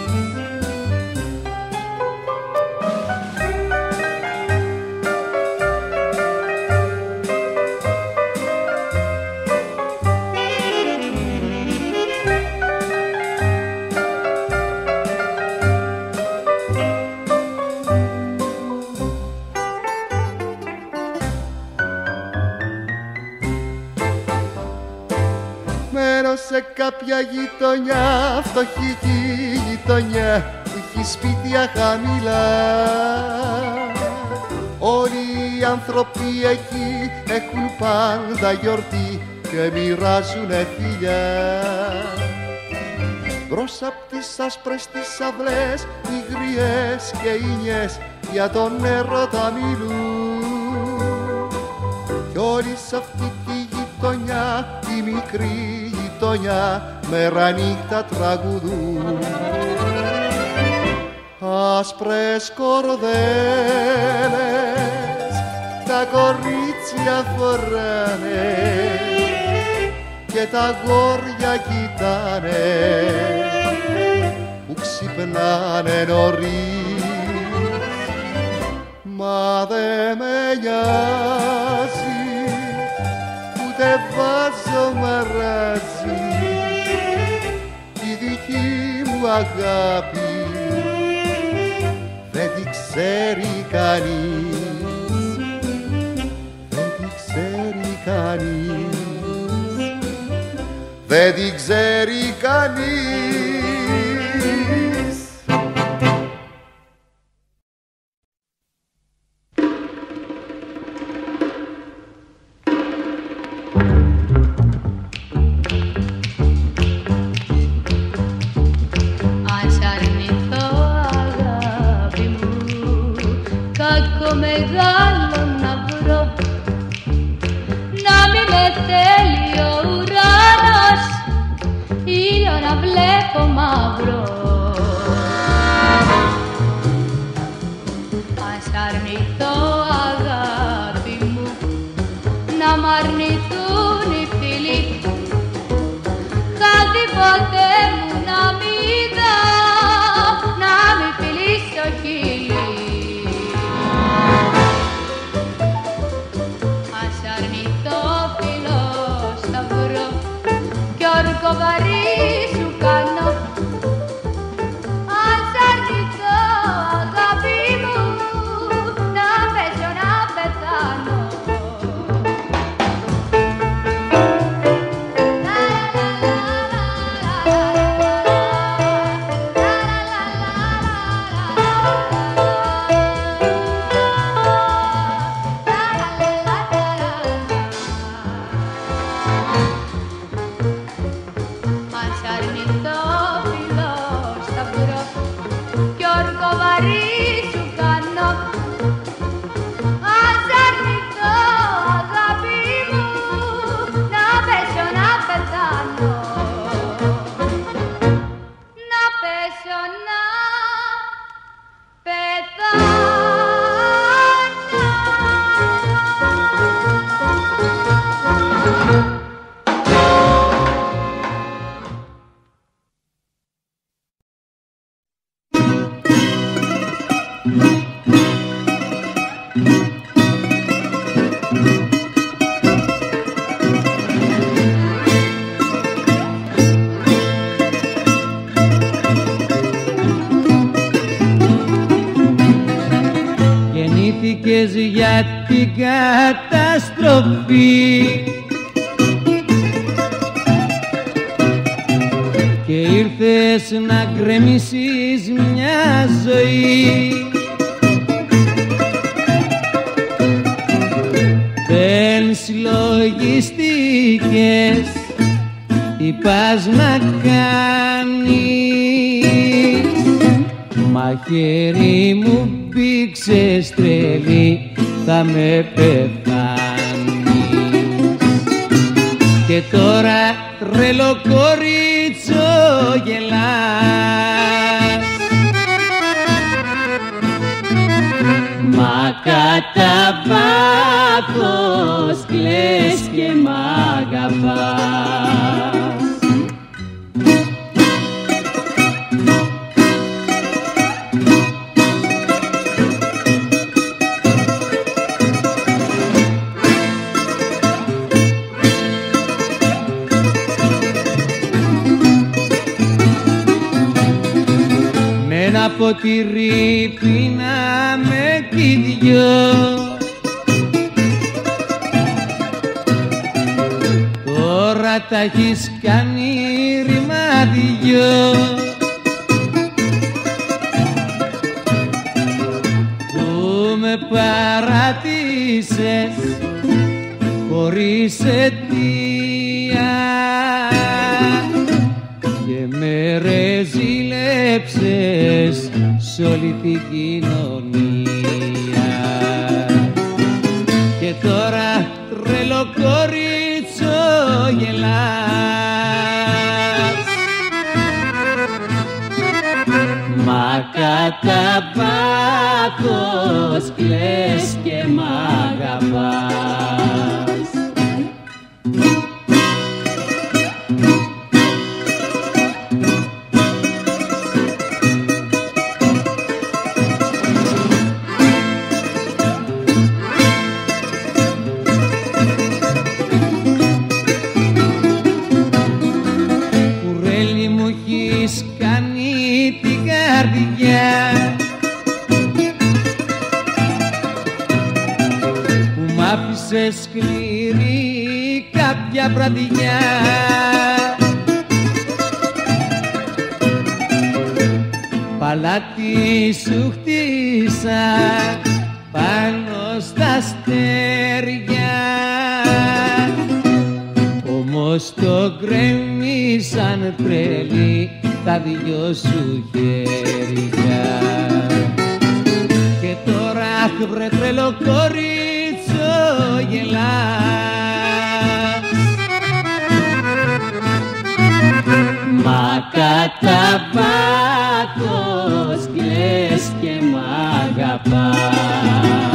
Σε κάποια γειτονιά, φτωχική γειτονιά που έχει σπίτια χαμηλά. Όλοι οι άνθρωποι εκεί έχουν πάντα γιορτή και μοιράζουνε φιλιά. Μπρος απ' τις άσπρες τις αυλές, οι γριές και οι νιές για τον έρωτα μιλούν. Κι όλοι σ' αυτή τη γειτονιά, τη μικρή γειτονιά, μέρα νύχτα τραγουδούν. Άσπρες κορδέλες τα κορίτσια φοράνε και τα αγόρια κοιτάνε που ξυπνάνε νωρίς. Μα δε με νοιάζει, ούτε βάζω μαράζι, τη δική μου αγάπη δεν τη ξέρει κανείς, δεν τη ξέρει κανείς, δεν τη ξέρει κανείς. Ποτέ μου να μην δω, να αρνηθώ φιλό σταυρό κι όρκο βαρύ σου κάνω. Ας αρνηθώ αγάπη μου να πέσω να πεθάνω, να πέσω να πεθάνω. Γεννήθηκες για την καταστροφή και ήρθες να γκρεμίσεις μια ζωή. Δεν συλλογιστήκες τι πας να κάνεις, μαχαίρι μου πήξες τρελή, θα με πεθάνεις. Και τώρα τρελό κορίτσο γελάς, μα κατά βάθος κλαις και μ' αγαπάς. Ένα ποτήρι πίναμε κι οι δυο, τώρα τα έχεις κάνει ρημάδιό. Που με παράτησες χωρίς αιτία και με ρεζίλεψες σ' όλη την κοινωνία. Και τώρα τρελό κορίτσο γελάς, μα κατά βάθος κλαις και μ' αγαπάς. Που μ' άφησε σκληρή κάποια βραδιά, παλάτι σου χτίσα πάνω στα αστέρια, όμως το γκρέμισαν τρελή τα δυο σου χέρια. Και τώρα βρε τρελό κορίτσο γελάς, μα κατά βάθος κλαις και μ' αγαπάς.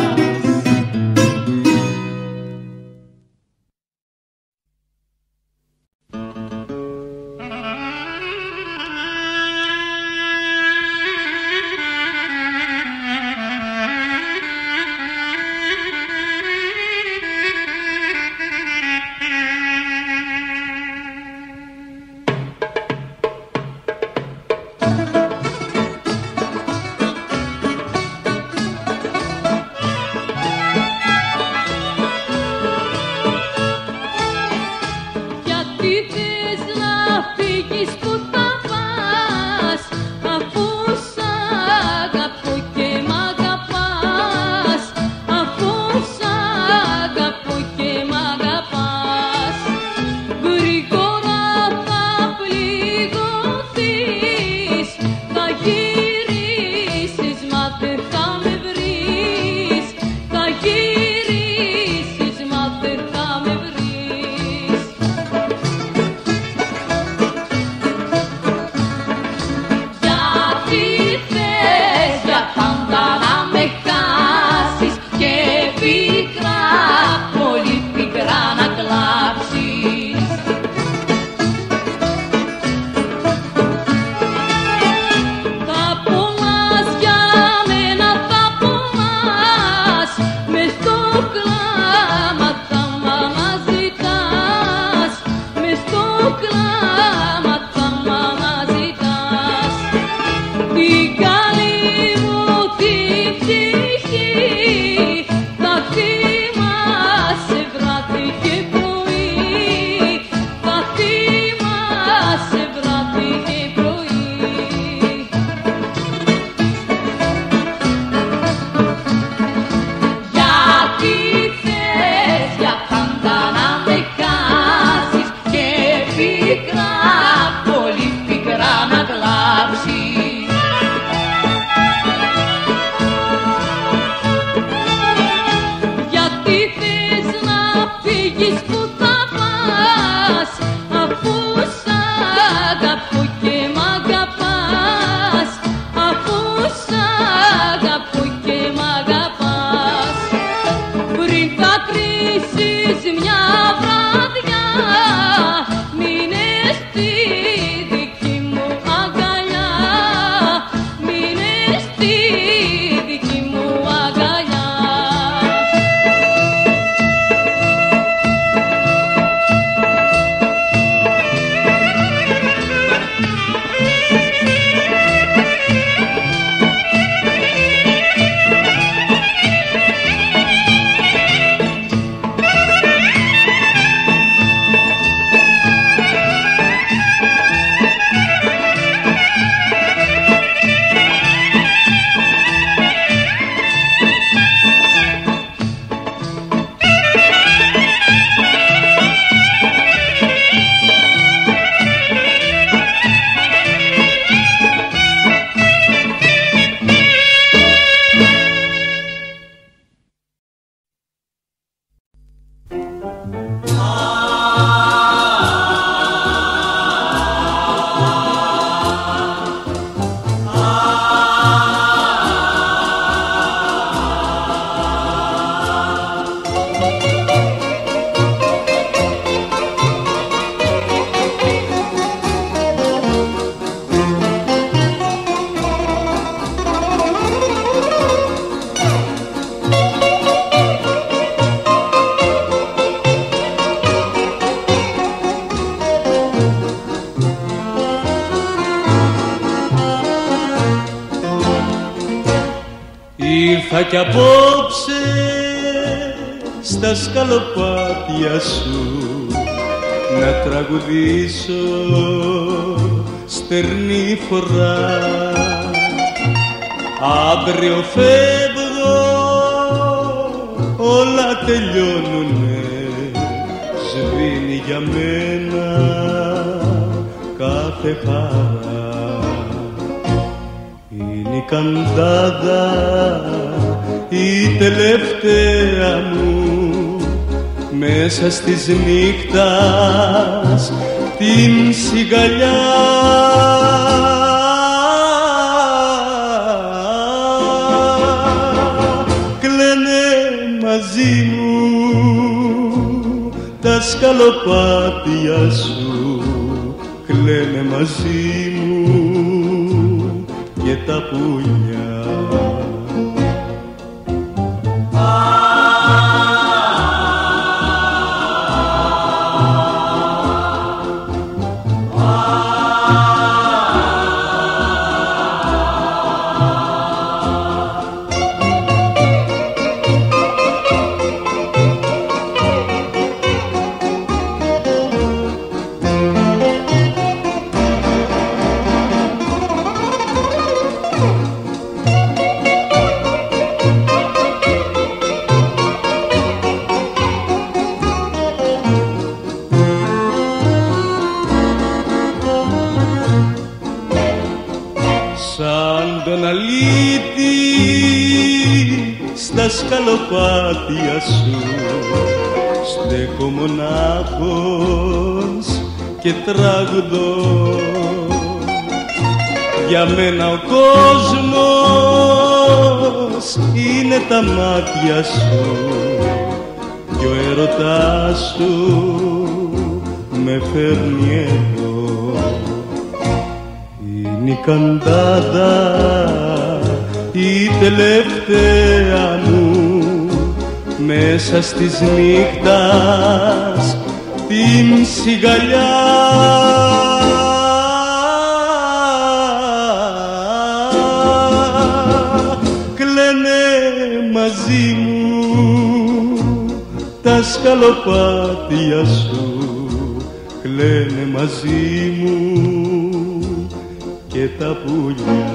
Γρήγορα θα πληγώ. Ήρθα κι απόψε στα σκαλοπάτια σου να τραγουδήσω στερνή φορά. Αύριο φεύγω, όλα τελειώνουνε, σβήνει για μένα κάθε χαρά. Είναι η καντάδα η τελευταία μου μέσα στις νύχτας την σιγαλιά. Κλαίνε μαζί μου τα σκαλοπάτια σου, κλαίνε μαζί μου και τα πουλιά. Στα σκαλοπάτια σου στέκω μονάχος και τραγουδώ. Για μένα ο κόσμος είναι τα μάτια σου κι ο έρωτάς σου με φέρνει εδώ. Είναι η καντάδα η τελευταία μου μέσα στις νύχτας την σιγαλιά. Κλαίνε μαζί μου τα σκαλοπάτια σου, κλαίνε μαζί μου και τα πουλιά.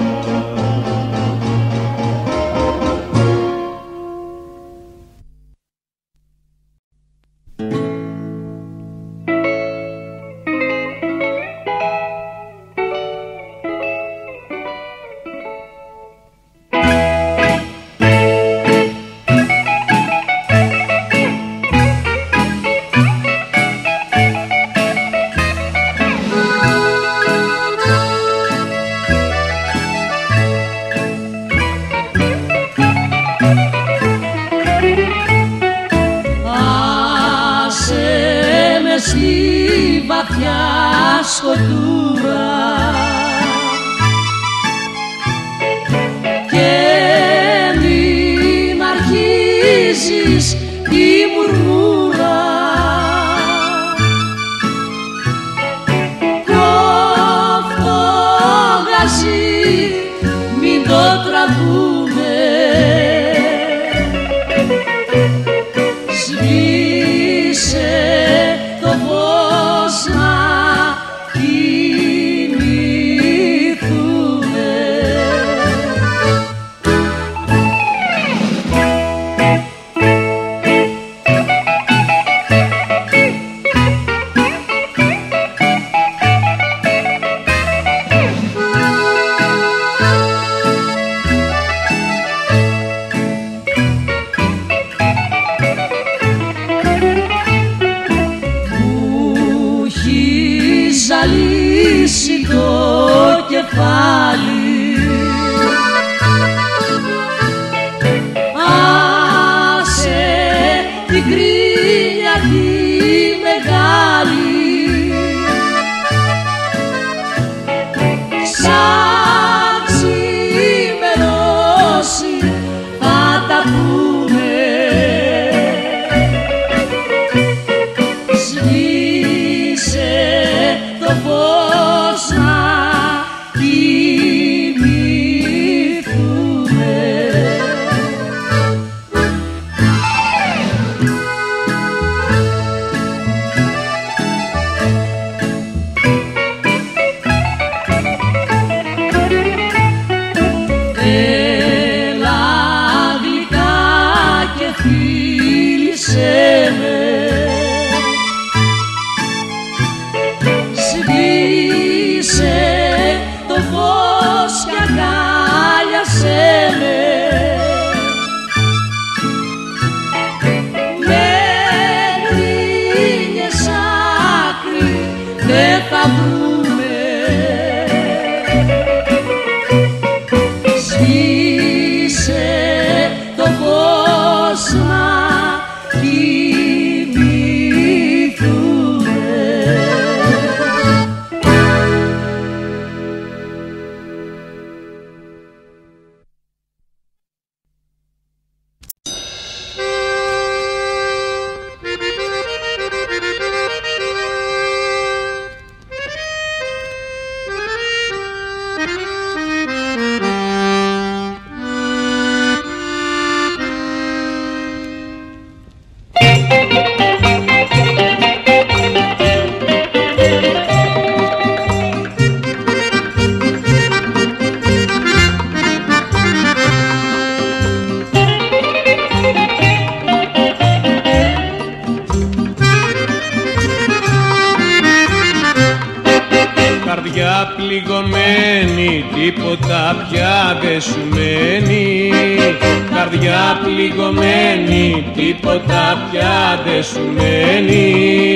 πληγωμένη, τίποτα πια δε σου μένει. Καρδιά πληγωμένη, τίποτα πια δε σου μένει.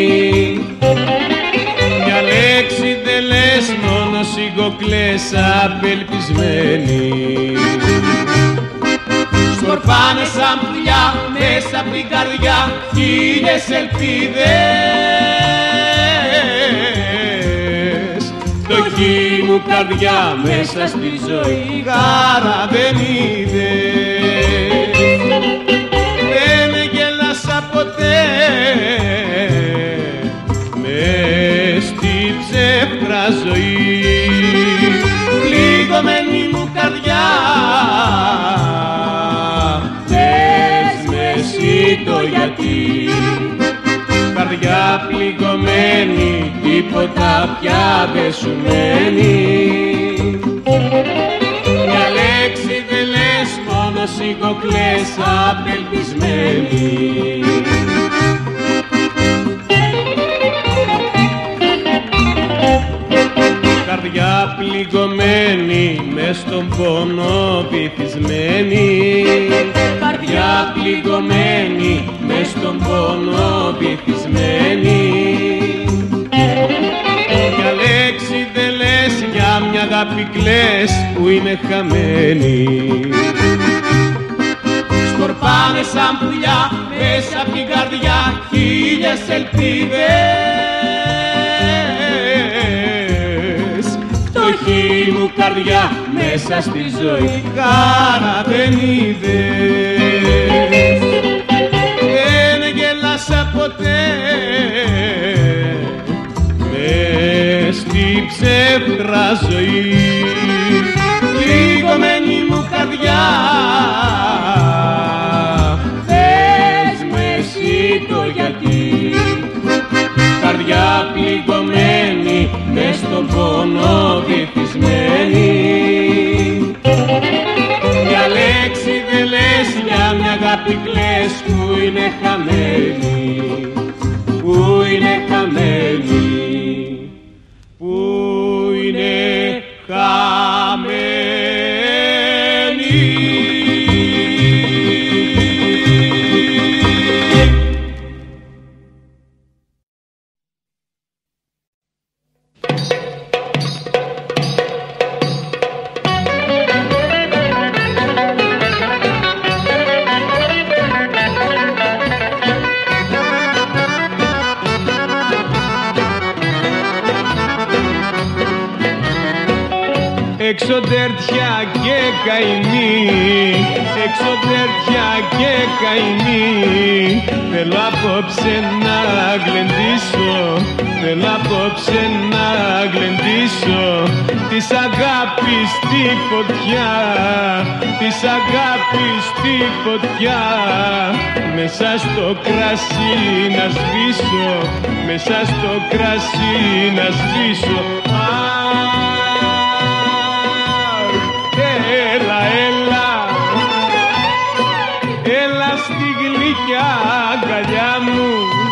Μια λέξη δε λες, μόνο σιγοκλές απελπισμένη. Σκορπάνε σαν πουλιά μέσα απ' την καρδιά χίλιες ελπίδες. Φτωχή μου καρδιά μέσα στη ζωή χαρά δεν είδες. Δεν γέλασα ποτέ μες στη ψεύτρα ζωή. Πληγωμένη μου καρδιά, πες με εσύ το γιατί. Καρδιά πληγωμένη, τίποτα πια δε σου μένει. Μια λέξη δε λες, μόνο σιγοκλές απελπισμένη. Καρδιά πληγωμένη, μες στον πόνο βυθισμένη. Καρδιά πληγωμένη, μες στον πόνο βυθισμένη. Για λέξη δε λες, για μια αγάπη κλαις που είναι χαμένη. Σκορπάνε σαν πουλιά μέσα απ' την καρδιά χίλιες ελπίδες. Φτωχή μου καρδιά μέσα στη ζωή χαρά δεν είδες. Δεν γέλασα ποτέ μες στη ψεύτρα ζωή. Πληγωμένη μου καρδιά, πες μου εσύ το γιατί. Καρδιά πληγωμένη, μες στον πόνο βυθισμένη. Μια λέξη δε λες, για μια αγάπη κλαις που είναι χαμένη. Που είναι χαμένη, που είναι χαμένη. Έξω τέρτια και καημοί, έξω τέρτια και καημοί. Θέλω απόψε να γλεντήσω, θέλω απόψε να γλεντήσω. Της αγάπης τη φωτιά, της αγάπης τη φωτιά. Μέσα στο κρασί να σβήσω, μέσα στο κρασί να σβήσω. Έλα, έλα, έλα στη γλυκιά αγκαλιά μου,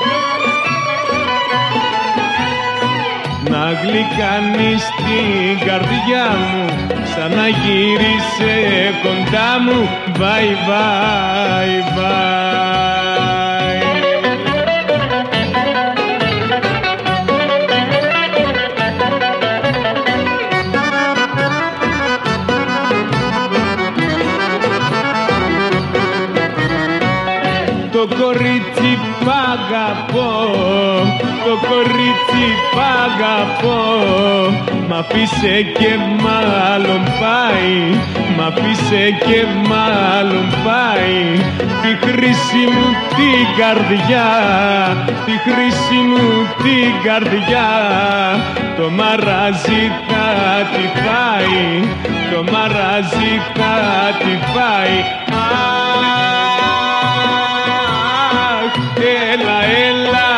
να γλυκάνεις την καρδιά μου, σαν να γύρισε κοντά μου. Bye, bye, bye. Το κορίτσι π' αγαπώ, το κορίτσι π' αγαπώ. Μ' αφήσε και μάλλον πάει, μ' αφήσε και μάλλον πάει. Τη χρήση μου την καρδιά, τη χρήση μου την καρδιά. Το μαράζι θα τη φάει, το μαράζι θα τη φάει. Έλα, έλα,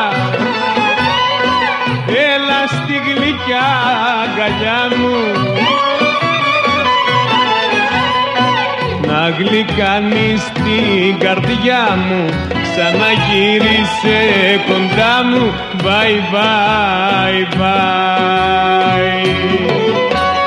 έλα στη γλυκιά αγκαλιά μου, να γλυκάνεις την καρδιά μου, σαν να γύρισε κοντά μου. Bye, bye, bye.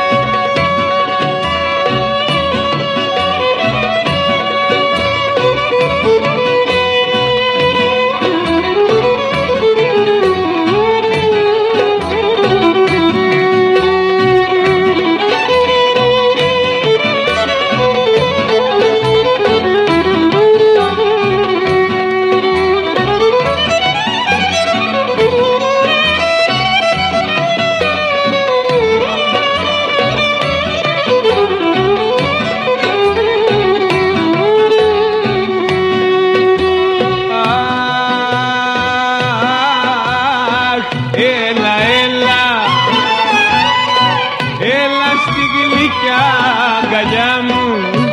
γλυκιά αγκαλιά μου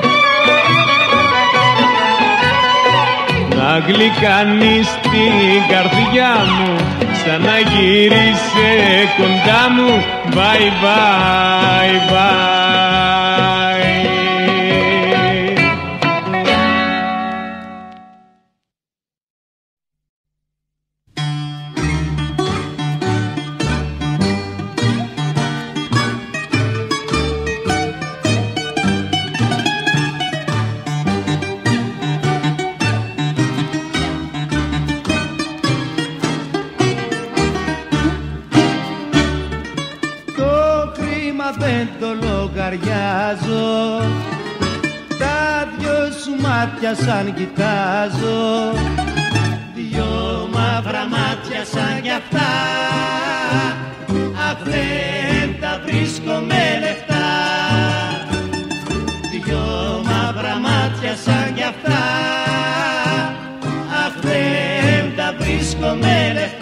να γλυκάνεις την καρδιά μου σαν να γύρισε κοντά μου. Bye bye bye. Δεν το λογαριάζω, τα δυο σου μάτια σαν κοιτάζω, δυο μαύρα μάτια σαν κι αυτά, αχ δεν τα βρίσκω με λεφτά. Δυο μαύρα μάτια σαν κι αυτά, αχ δεν τα βρίσκω με λεφτά.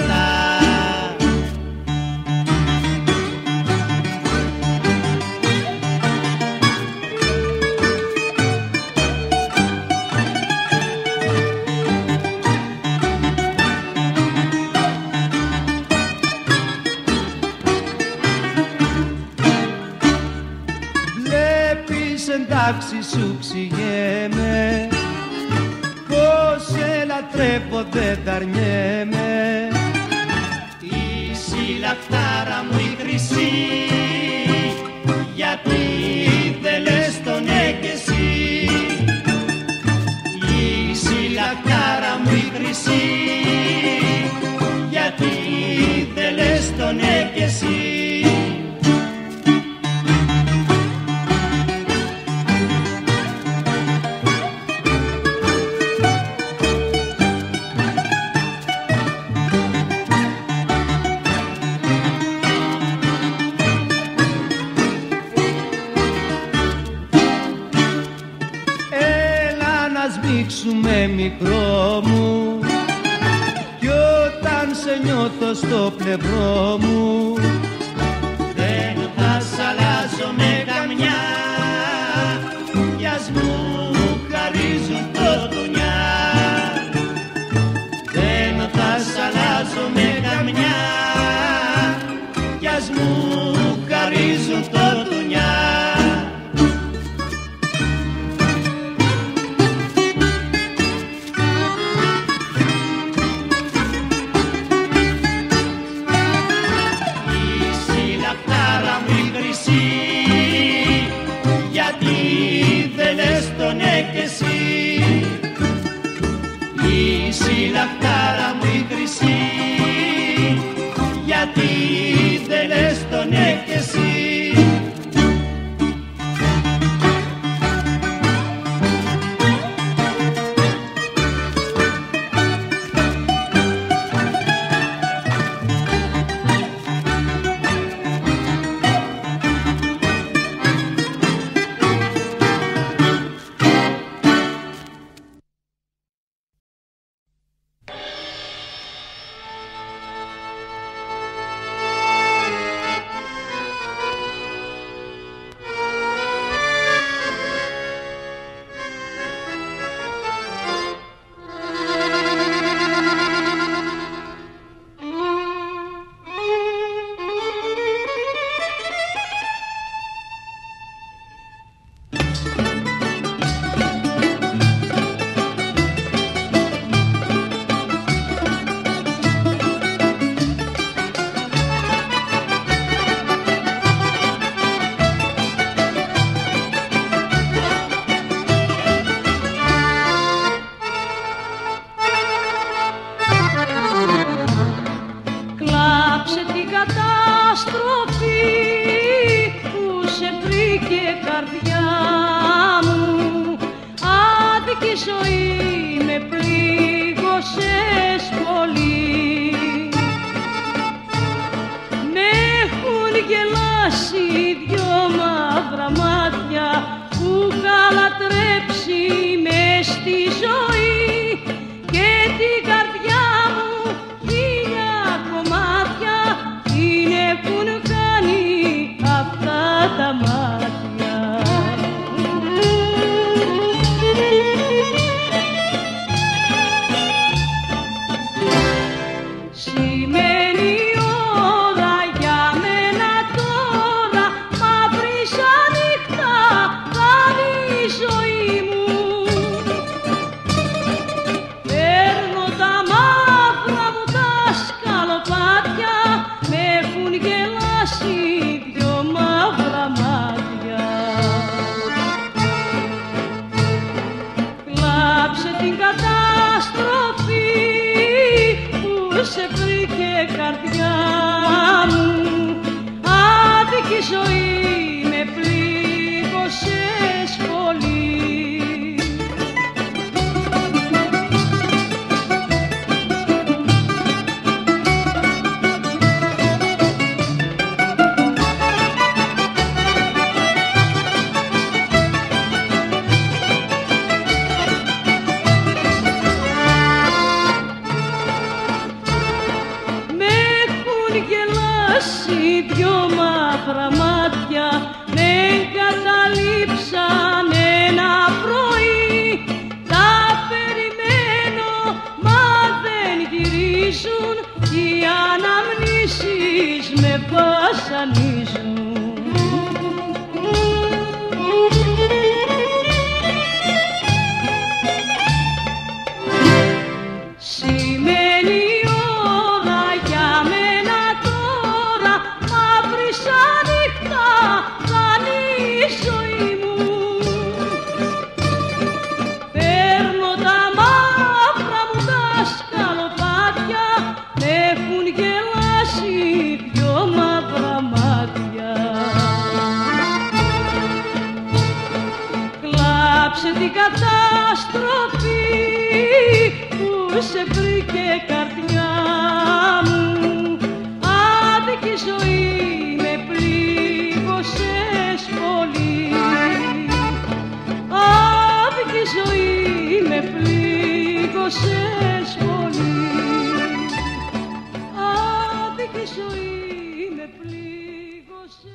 Εντάξει σου ξηγέμαι, πως σε λατρεύω δεν τα αρνιέμαι. Είσαι η λαχτάρα μου η χρυσή, γιατί δεν λες το ναι κι εσύ. Είσαι η λαχτάρα μου η χρυσή, γιατί δεν λες το ναι κι εσύ. Σμίξουμε μικρό μου κι όταν σε νιώθω στο πλευρό μου δεν θα σ' αλλάζω με καμιά κι ας μου χαρίζουν το τουνιά. Δεν θα σ' αλλάζω με καμιά κι ας μου χαρίζουν το τουνιά. Γιατί δεν λες το ναι κι εσύ. Είσαι η λαχτάρα μου η χρυσή, γιατί δεν λες το ναι κι εσύ. τα μάτια. βασανίζουν. Σημαίνει ώρα για μένα τώρα, μαύρη σαν νύχτα κάνει η ζωή μου. Παίρνω τα μαύρα μου τα σκαλοπάτια, με έχουν γελάσει δυο μαύρα μάτια. Κλάψε την κατάστροφη που σε βρήκε καρδιά μου, άδικη ζωή με πλήγωσες πολύ, άδικη ζωή με πλήγωσες πολύ, άδικη ζωή με πλήγωσες.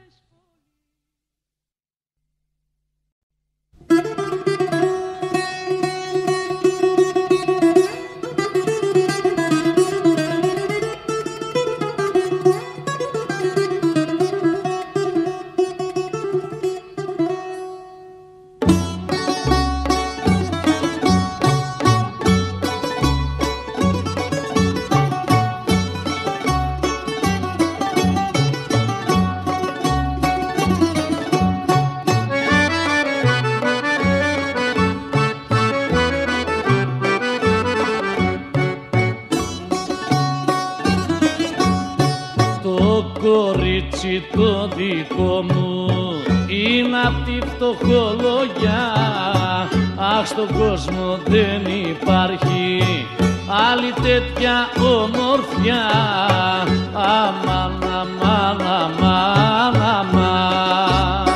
Το δικό μου είναι απ' τη φτωχολογιά. Αχ, στον κόσμο δεν υπάρχει άλλη τέτοια ομορφιά. Αμάν, αμάν, αμάν, αμάν.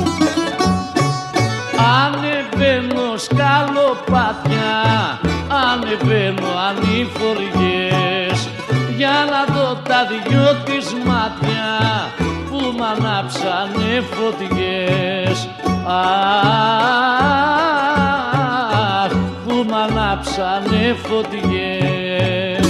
Ανεβαίνω σκαλοπάτια, ανεβαίνω ανηφοριές, για να δω τα δυο της μάτια που μ' ανάψανε φωτιές. Αχ, που μ' ανάψανε φωτιές.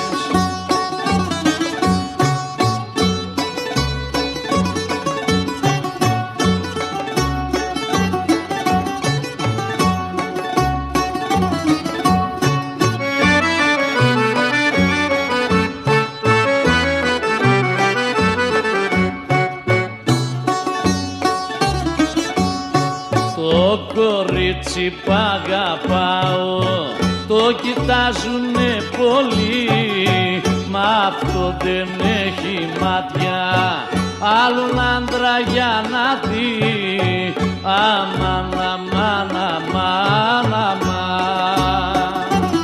κορίτσι π' αγαπάω, το κοιτάζουνε πολύ, μα αυτό δεν έχει μάτια άλλον άντρα για να δει. Αμάν, αμάν, αμάν, αμάν.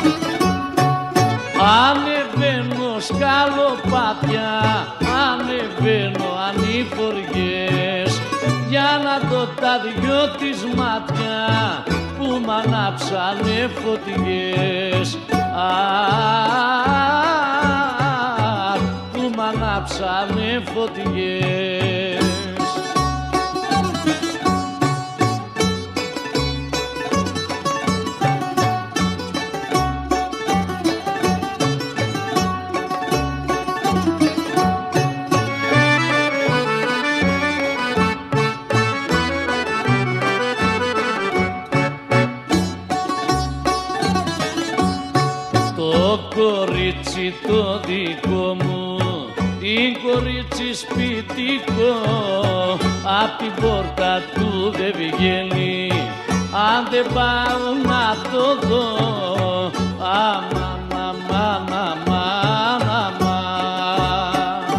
Ανεβαίνω σκαλοπάτια, ανεβαίνω ανηφοριές, για να δω τα δυο της μάτια που μ' ανάψανε φωτιές. Αχ, που μ' ανάψανε φωτιές. Κορίτσι το δικό μου, είναι κορίτσι σπιτικό, απ' την πόρτα του δεν βγαίνει, αν δεν πάω να το δω. Αμάν, αμάν, αμάν, αμάν.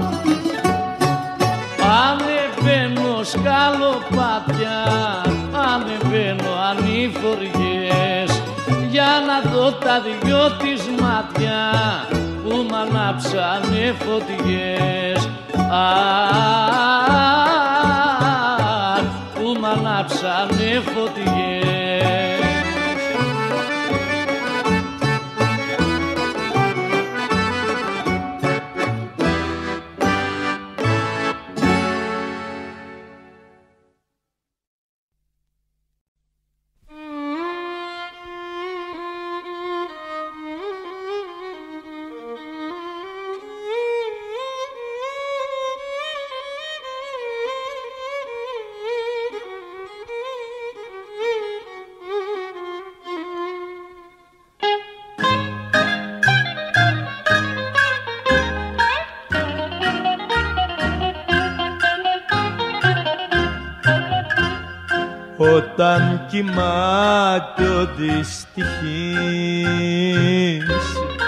Ανεβαίνω σκαλοπάτια, ανεβαίνω ανηφοριές, για να δω τα δυο της μάτια που μ' ανάψανε φωτιές. Αχ, που μ' ανάψανε φωτιές. όταν κοιμάται ο δυστυχής.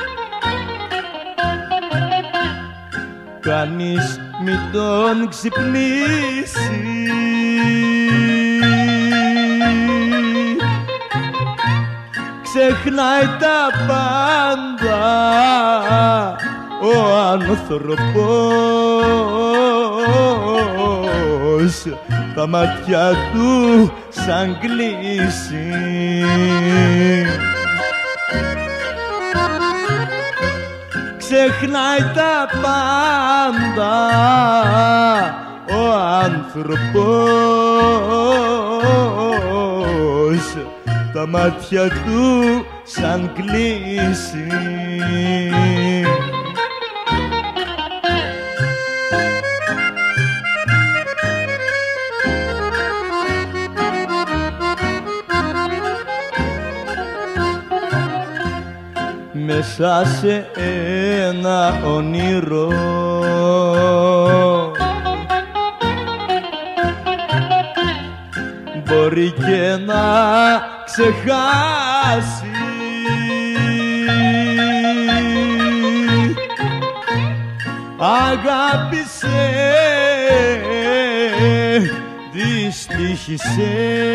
Κανείς μη τον ξυπνήσει, ξεχνάει τα πάντα ο άνθρωπος, τα μάτια του σαν κλείσει. Ξεχνάει τα πάντα ο άνθρωπος, τα μάτια του σαν κλείσει. Μέσα σε ένα όνειρο μπορεί και να ξεχάσει αγάπησε, δυστύχησε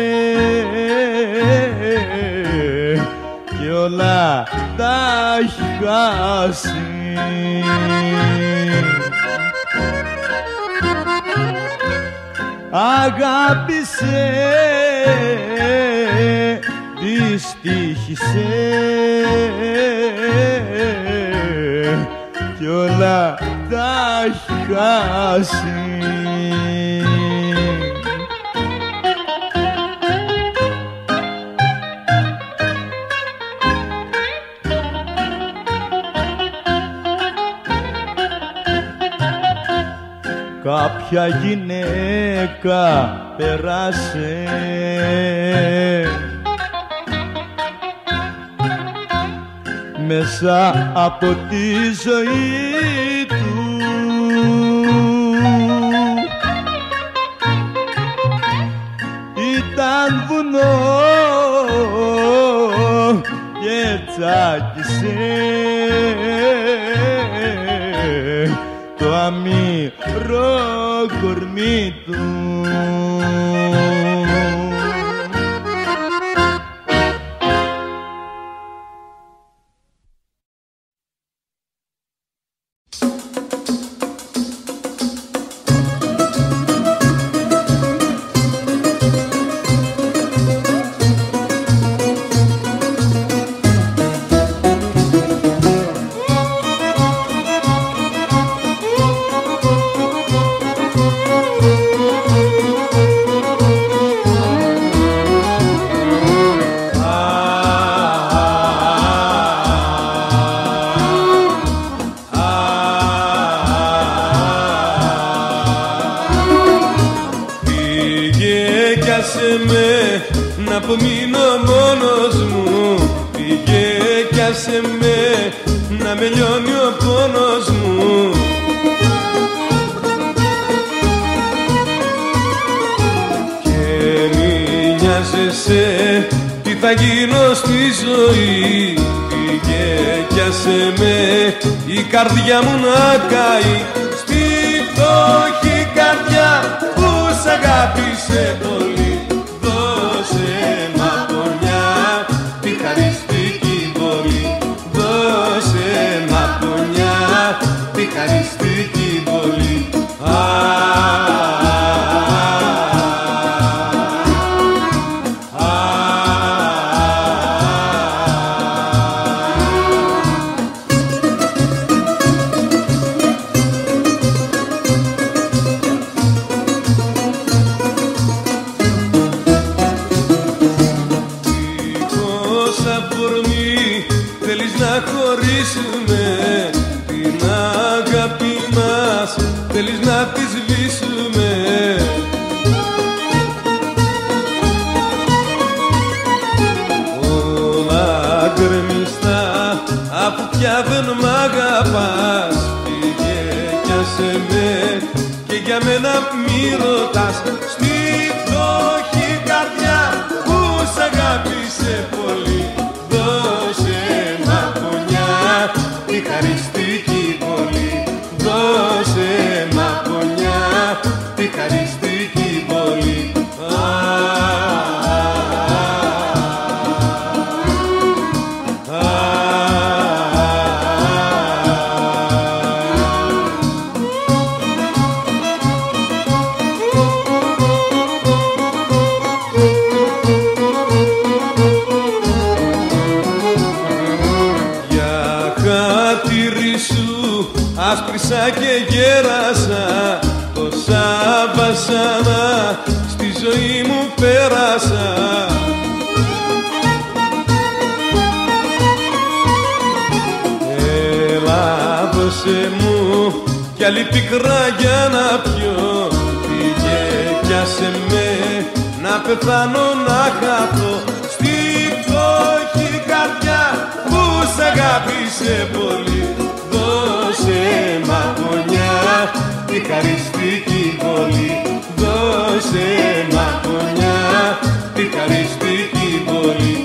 κι όλα τα έχει χάσει. Αγάπησε, δυστύχησε κι όλα τα έχει χάσει. Κάποια γυναίκα περάσε μέσα από τη ζωή του, ήταν βουνό και τσάκισε το αμύρο κορμί του. Να απομείνω μόνος μου, πήγε κι άσε με να με λιώνει ο πόνος μου. Και μη νοιάζεσαι τι θα γίνω στη ζωή, πήγε κι άσε με η καρδιά μου να καεί στη φτώχη καρδιά που σ' αγάπησε πολύ. Χαριστική πολύ. Δίχως αφορμή θέλεις να χωρίσουμε, θέλεις να τη σβήσουμε. Όλα γκρεμιστά αφού πια δεν μ' αγαπάς, πήγε κι άσε με και για μένα μη ρωτάς. Στη φτώχη καρδιά ζωή μου πέρασα. Έλα δώσε μου κι άλλη πικρά για να πιω, πήγε κι άσε με να πεθάνω να χαθώ στη φτώχη καρδιά που σ' αγάπησε πολύ. Δώσε μακονιά τη χαριστική πόλη, δώσε μακονιά τη χαριστική πόλη.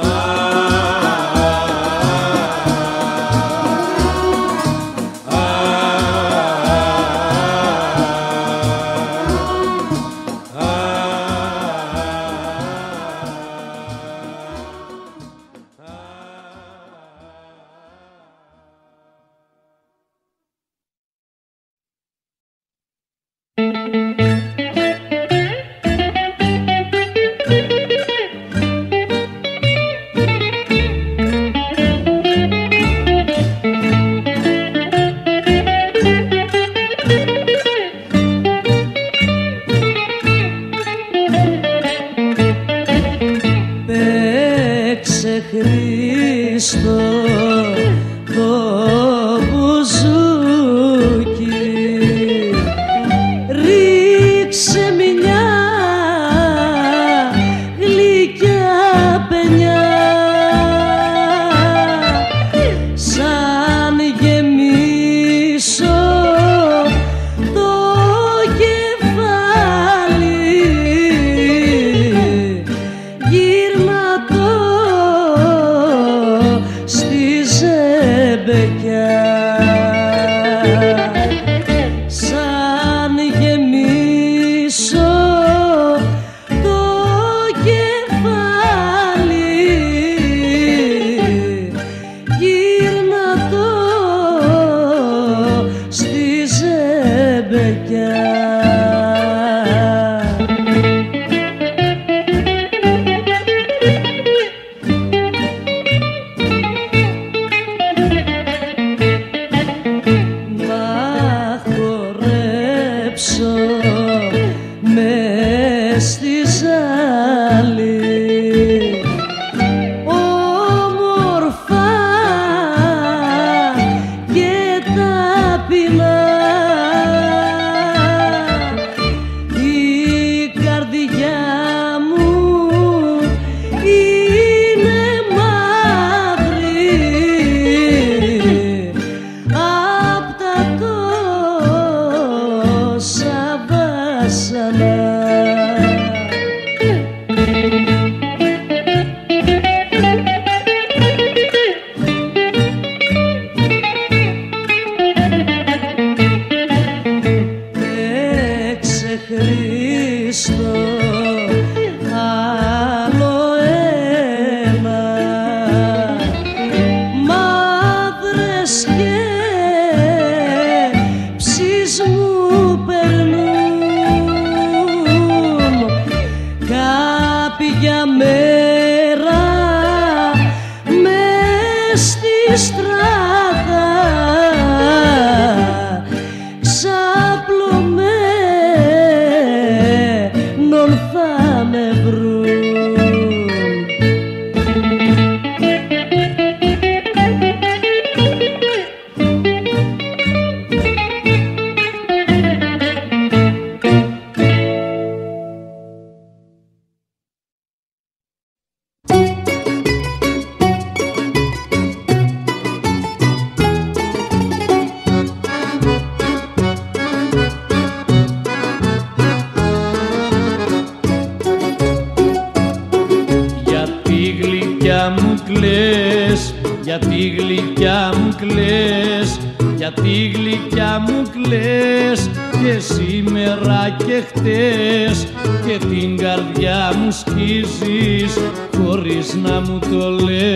Γιατί γλυκιά μου κλαις, γιατί γλυκιά μου κλαις και σήμερα και χτες και την καρδιά μου σκίζεις χωρίς να μου το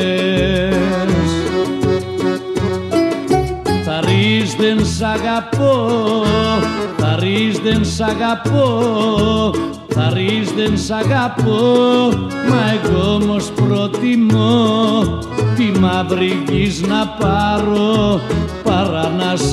λες. Θα ρεις δεν σ' αγαπώ, θα ρεις δεν σ' αγαπώ, θα ρεις δεν σ' αγαπώ, μα εγώ όμως προτιμώ τη μαύρη γης να πάρω παρά να σ'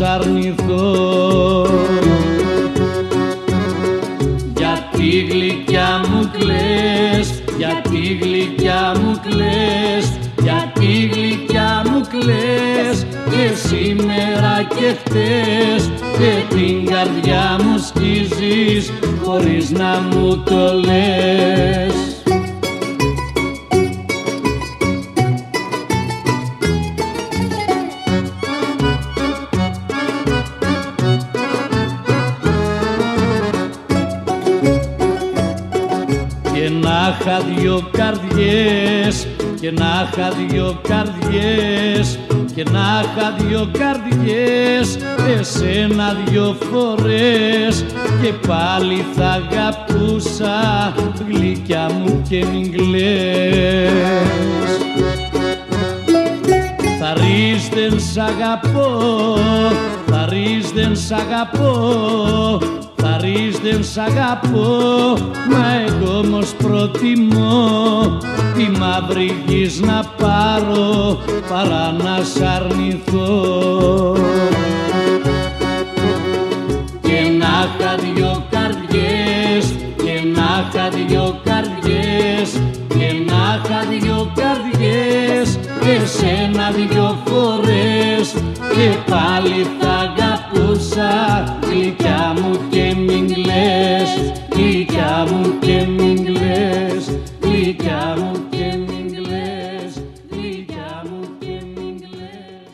αρνηθώ. Γιατί γλυκιά μου μου κλαις, γιατί γλυκιά μου κλαις, γιατί γλυκιά μου κλαις, και σήμερα και χτες, και την καρδιά μου σκίζεις χωρίς να μου το λες. Και να είχα δυο καρδιές, και να είχα δυο καρδιές, και να είχα δυο καρδιές, εσένα δυο φορές, και πάλι θα αγαπούσα, γλυκιά μου, και μην κλαις. Θα ρεις δεν σ' αγαπώ, θα ρεις δεν σ' αγαπώ, θα ρεις δεν σ' αγαπώ, μα εγώ όμως προτιμώ τη μαύρη γης να πάρω παρά να σ' αρνηθώ. Και να είχα δυο καρδιές, και να είχα δυο καρδιές, και να είχα δυο καρδιές, εσένα δυο φορές, και πάλι θα αγαπούσα, γλυκιά μου, και μην κλαις, γλυκιά μου, και μην κλαις, γλυκιά μου, και μην κλαις, γλυκιά μου, και μην κλαις.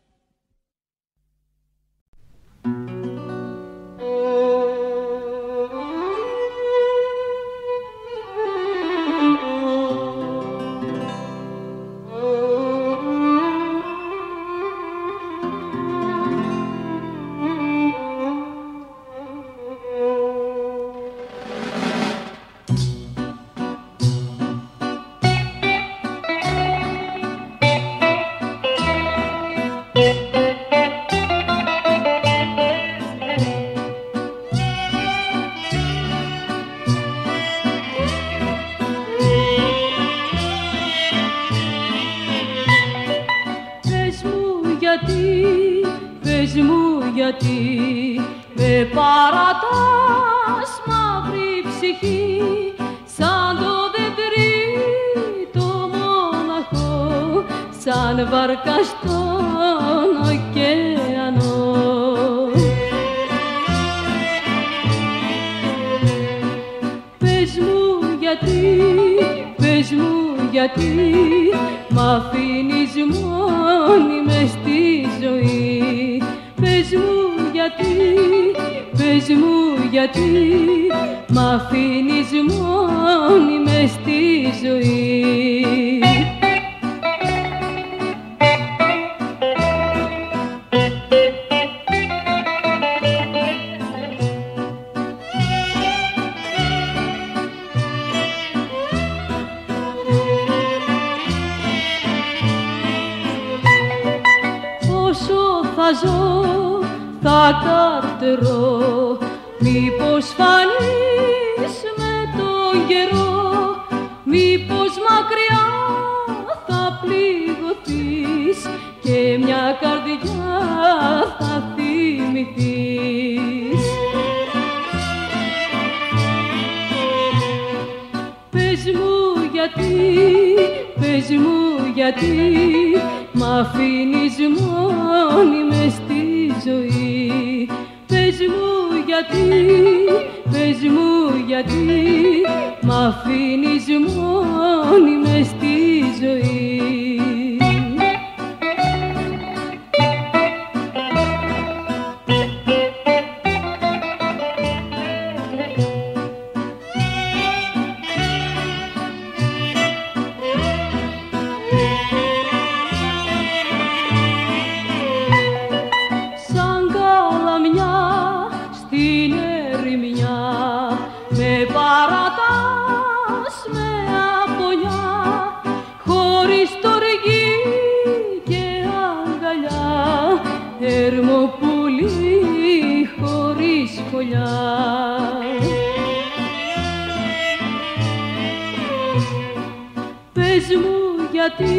Πες μου γιατί,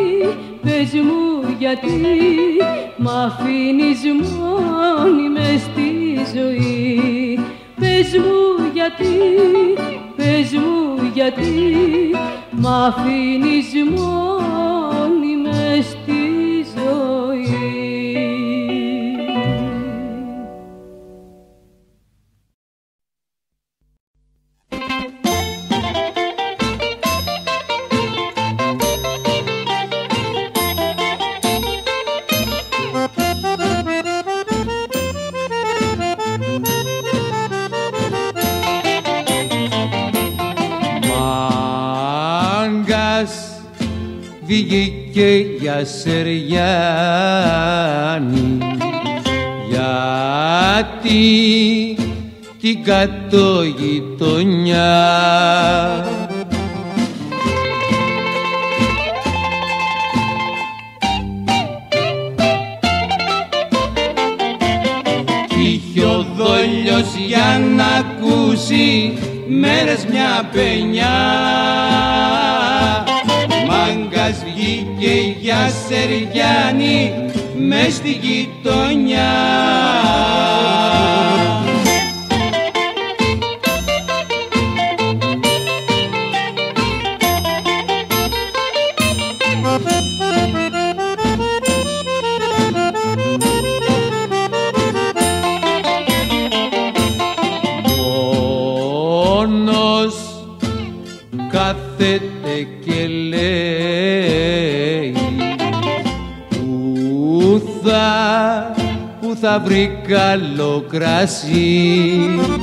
πες μου γιατί μ' αφήνεις μόνη μες στη ζωή. Πες μου γιατί, πες μου γιατί μ' αφήνεις μόνη μες στη ζωή. Βγήκε για Σεριάννη γιατί την κατογειτονιά κι είχε ο δόλιος για να ακούσει μέρες μια παινιά. Μάγκας βγήκε για Σεριάννη μες στη γειτονιά. Μόνος κάθεται και λέει που θα, που θα βρει καλό κρασί.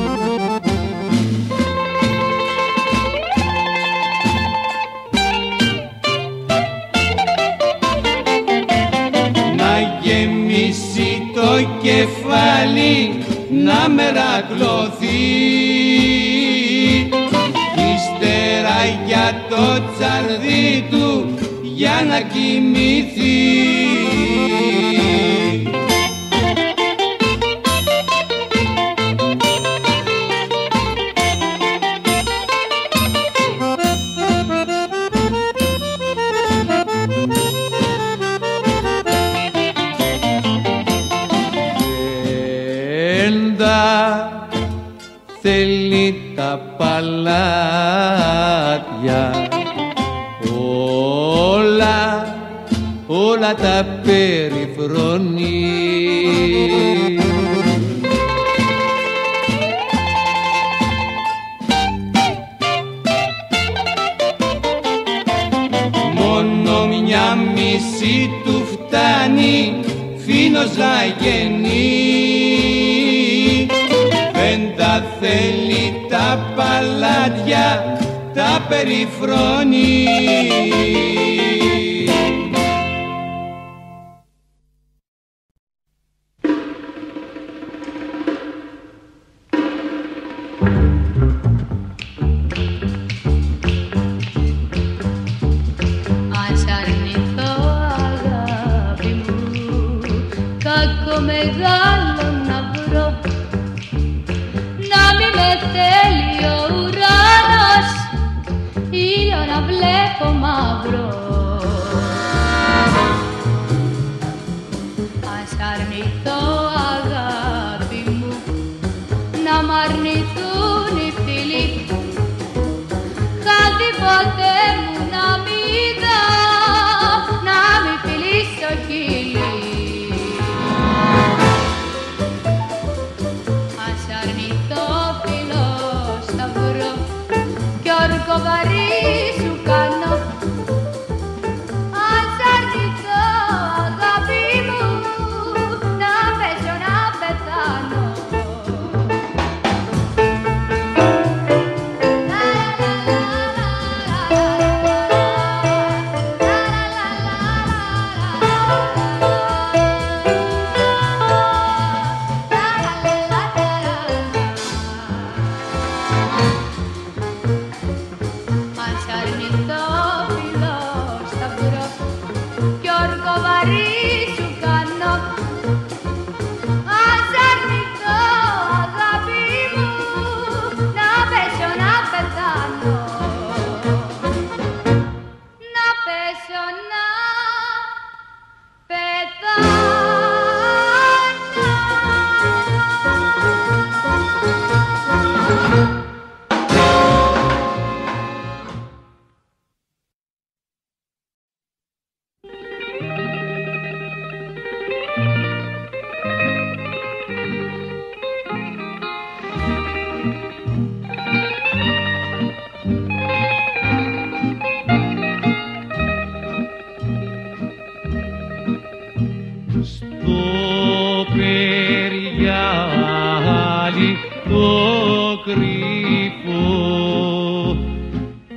Να γεμίσει το κεφάλι, να μερακλωθεί, ύστερα για το τσαρδί του για να κοιμηθεί. Θέλει τα παλάτια όλα, όλα τα περιφρονεί. Μόνο μια μισή του φτάνει φίνος να γεννεί. Δεν τα θέλει τα παλάτια, τα περιφρονεί. Ας αρνηθώ αγάπη μου, κακό μεγάλο να βρω, να μη με θέλει ο ουρανός, ήλιο να βλέπω μαύρο. Ας αρνηθώ αγάπη μου, να μ' αρνηθούν οι φίλοι, κάτι ποτέ μου να μην δω, να μην φιλήσω χείλη. Όρκο βαρύ σου κάνω, ας αρνηθώ αγάπη μου, να πέσω να πεθάνω. Ας αρνηθώ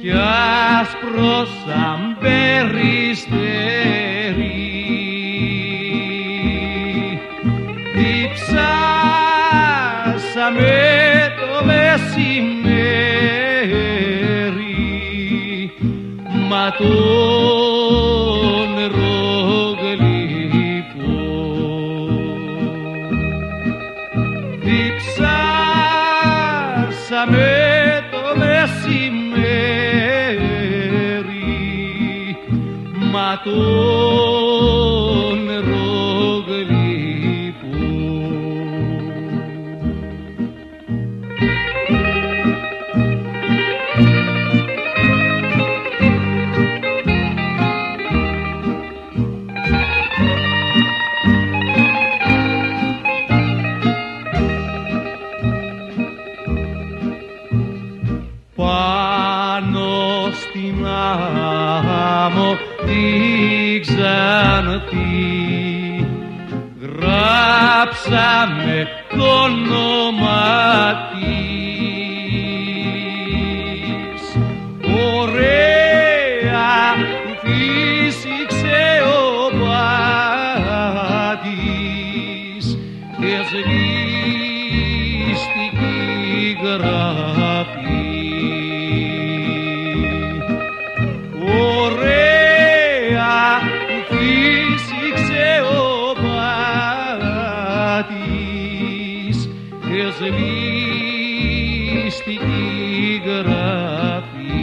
κι άσπρο σαν περιστέρι. Διψάσαμε το μεσημέρι, μα το νερό γλυκό. Διψάσαμε το μεσημέρι, μα το νερό γλυκό. Πάνω στην άμμο τη Ξάνθη γράψαμε το όνομα της. Ωραία που φύσηξε ο πάτης και σβήστηκε η γραφή. Ωραία που φύσηξε ο πάτης και σβήστηκε η γραφή.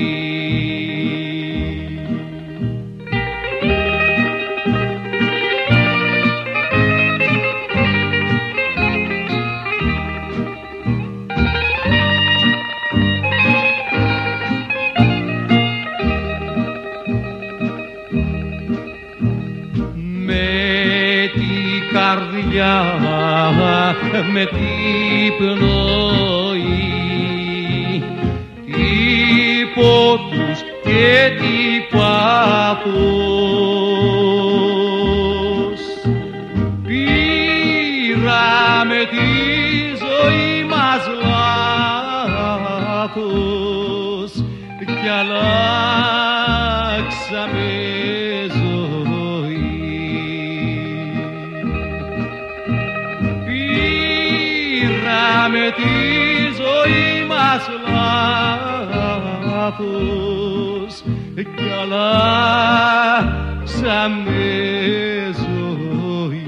Καρδιά με την πνοή, τι πόθους και τι πάθος, πήραμε τη ζωή μας λάθος κι αλλάξαμε με τη ζωή μας λάθος κι αλλάξαμε ζωή.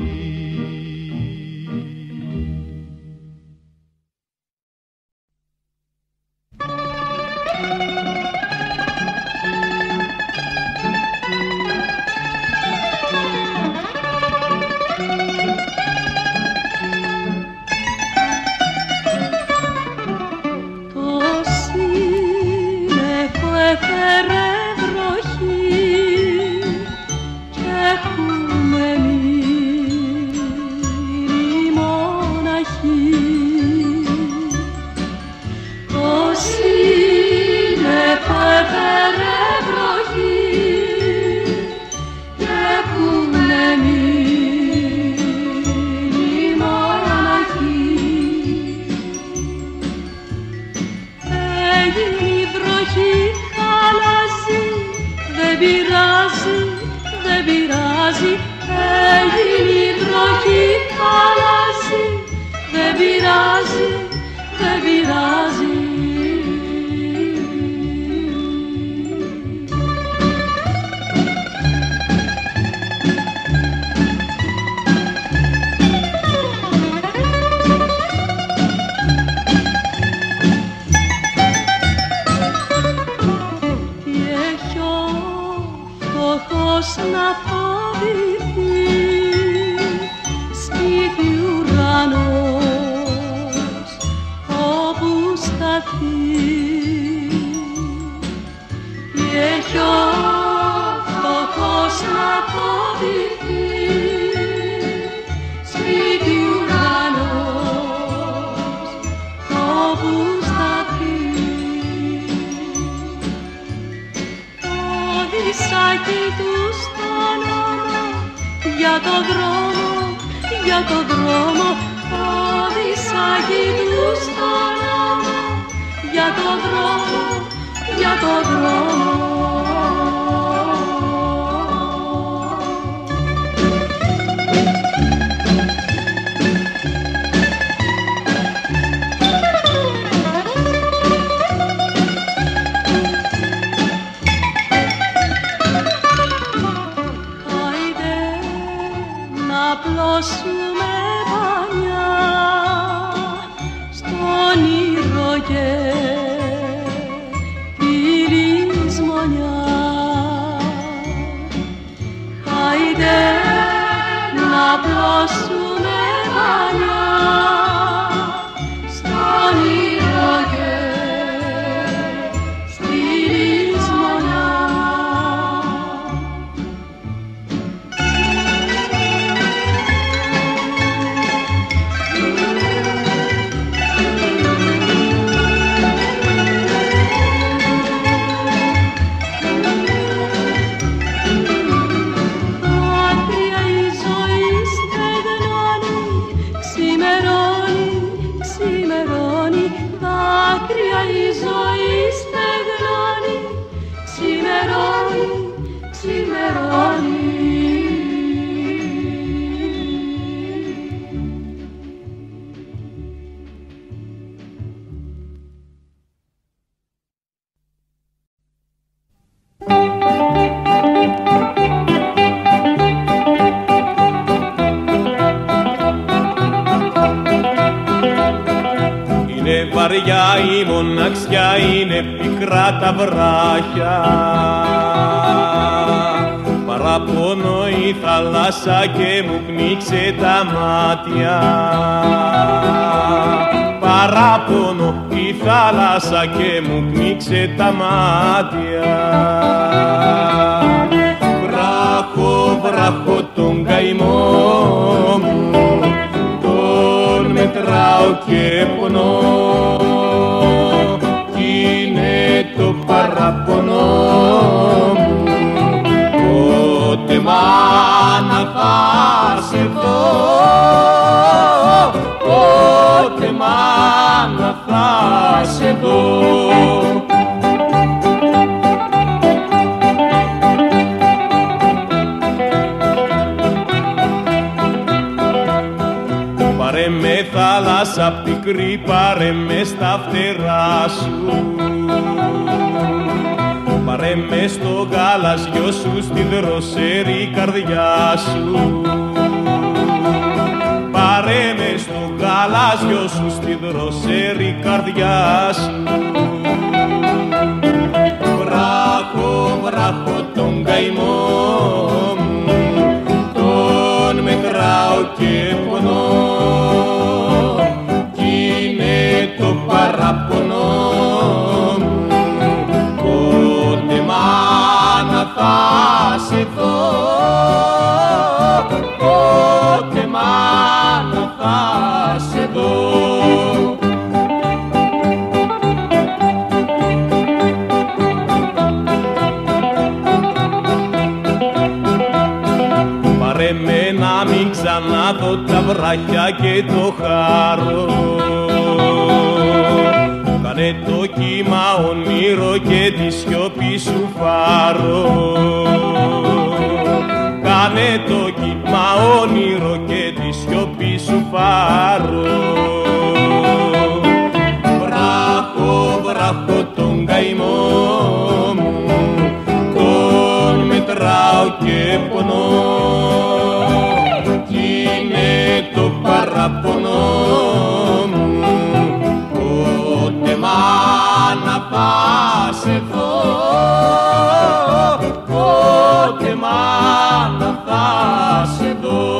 Για το δρόμο, για το δρόμο, οδυσσάκι του στον ώμο. Για το δρόμο, για το δρόμο. πλώσουμε παλιά στο όνειρο και στη λησμονιά. Η ζωή στεγνώνει, ξημερώνει, ξημερώνει. Βαριά η μοναξιά, είναι πικρά τα βράχια, παραπονώ η θάλασσα και μου πνίξε τα μάτια. Παραπονώ η θάλασσα και μου πνίξε τα μάτια. Βράχο, βράχο τον καημό μου, μετράω και πονώ, κι είναι το παραπονό μου. Πότε μάνα θα σε δω, πότε μάνα θα σε δω. Πάρε με θάλασσα πικρή, πάρε με στα φτερά σου, πάρε με στο γαλαζιό σου, στη δροσερή καρδιά σου. Πάρε με στο γαλαζιό σου, στη δροσερή καρδιά σου. Βράχο, βράχο τον καημό μου, τον μετράω και πονώ, παραπονό μου. Πότε μάνα θα σε δω, πότε μάνα θα σε δω. Πάρε με να μην ξαναδώ τα βράχια και το χάρο, κάνε το κύμα όνειρο και τη σιωπή σου φάρο. Κάνε το κύμα όνειρο και τη σιωπή σου φάρο. Βράχο, βράχο τον καημό μου, τον μετράω και πονώ, κι είναι το παραπονό μου. Πότε μάνα θα σε δω, πότε μάνα θα σε δω.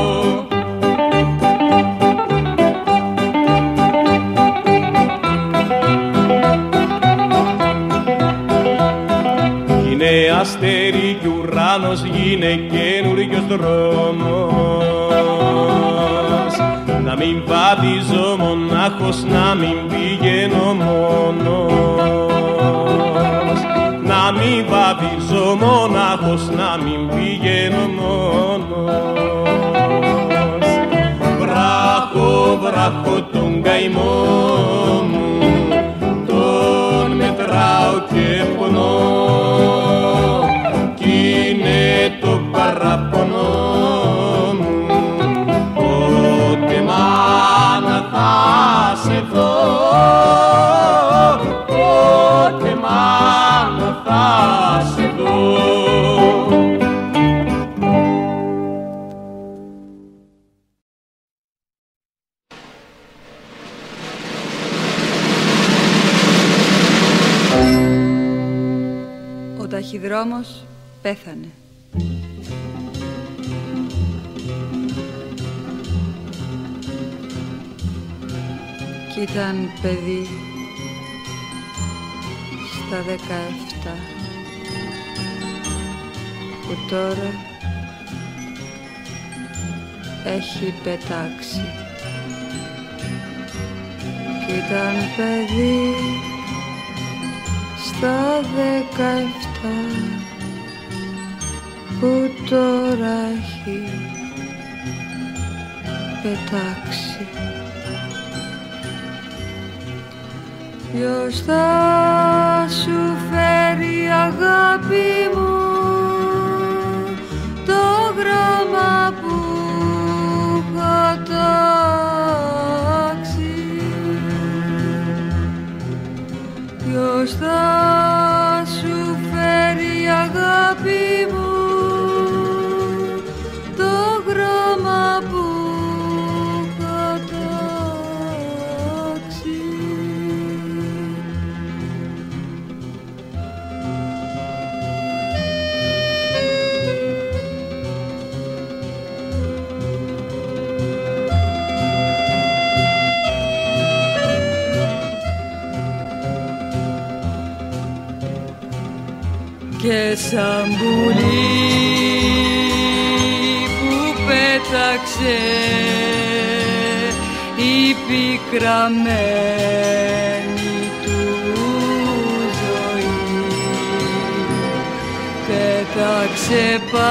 Είναι αστέρι κι ουράνος, γίνε καινούριος δρόμος. Να μην βαδίζω μονάχος, να μην πηγαίνω μόνος. Να μην βαδίζω μονάχος, να μην πηγαίνω μόνος. Βράχο, βράχο τον καημό μου, τον μετράω και πονώ, κι είναι το παραπονό μου. Πότε μάνα θα σε δω, πότε μάνα θα σε δω. Ο ταχυδρόμος πέθανε. Κι ήταν παιδί στα δεκαεφτά που τώρα έχει πετάξει. Κι ήταν παιδί στα δεκαεφτά που τώρα έχει πετάξει. Ποιος θα σου φέρει αγάπη μου το γράμμα που έχω τάξει? Ποιος θα σου φέρει αγάπη μου το γράμμα που έχω τάξει? Και σαν πουλί που πέταξε η πικραμένη του ζωή, πέταξε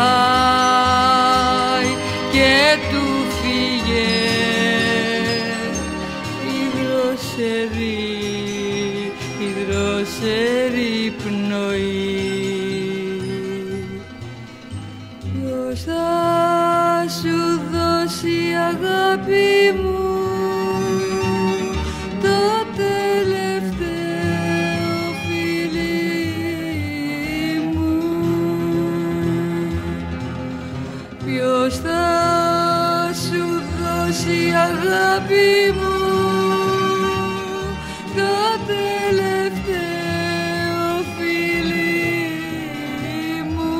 πάει και του φύγε η δροσερή, η δροσερή πνοή. Ποιος θα σου δώσει αγάπη μου το τελευταίο φιλί μου? Ποιος θα σου δώσει αγάπη μου το τελευταίο φιλί μου?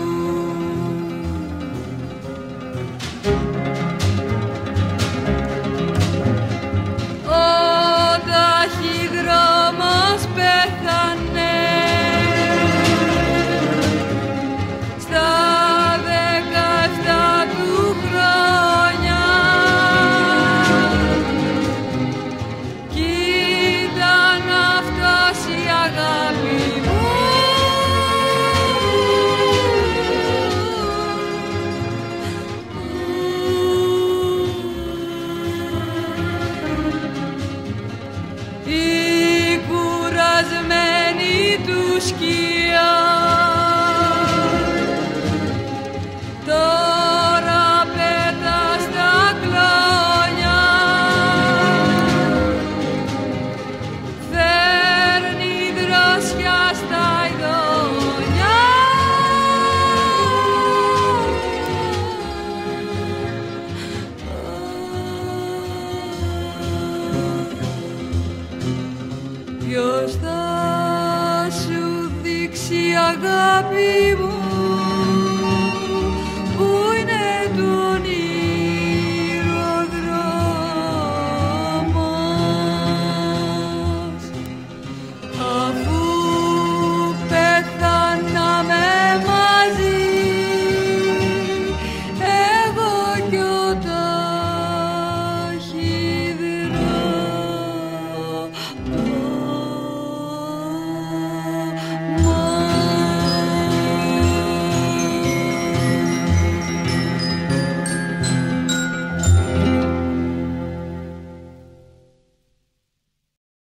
Ο ταχυδρόμος πέθανε στα δεκαεφτά του χρόνια κι ήταν αυτός η αγάπη μου. Η κουρασμένη του σκιά τώρα πέτα στα κλόνια, φέρνει δροσιά στα ειδόνια. Ποιος θα σου δείξει αγάπη μου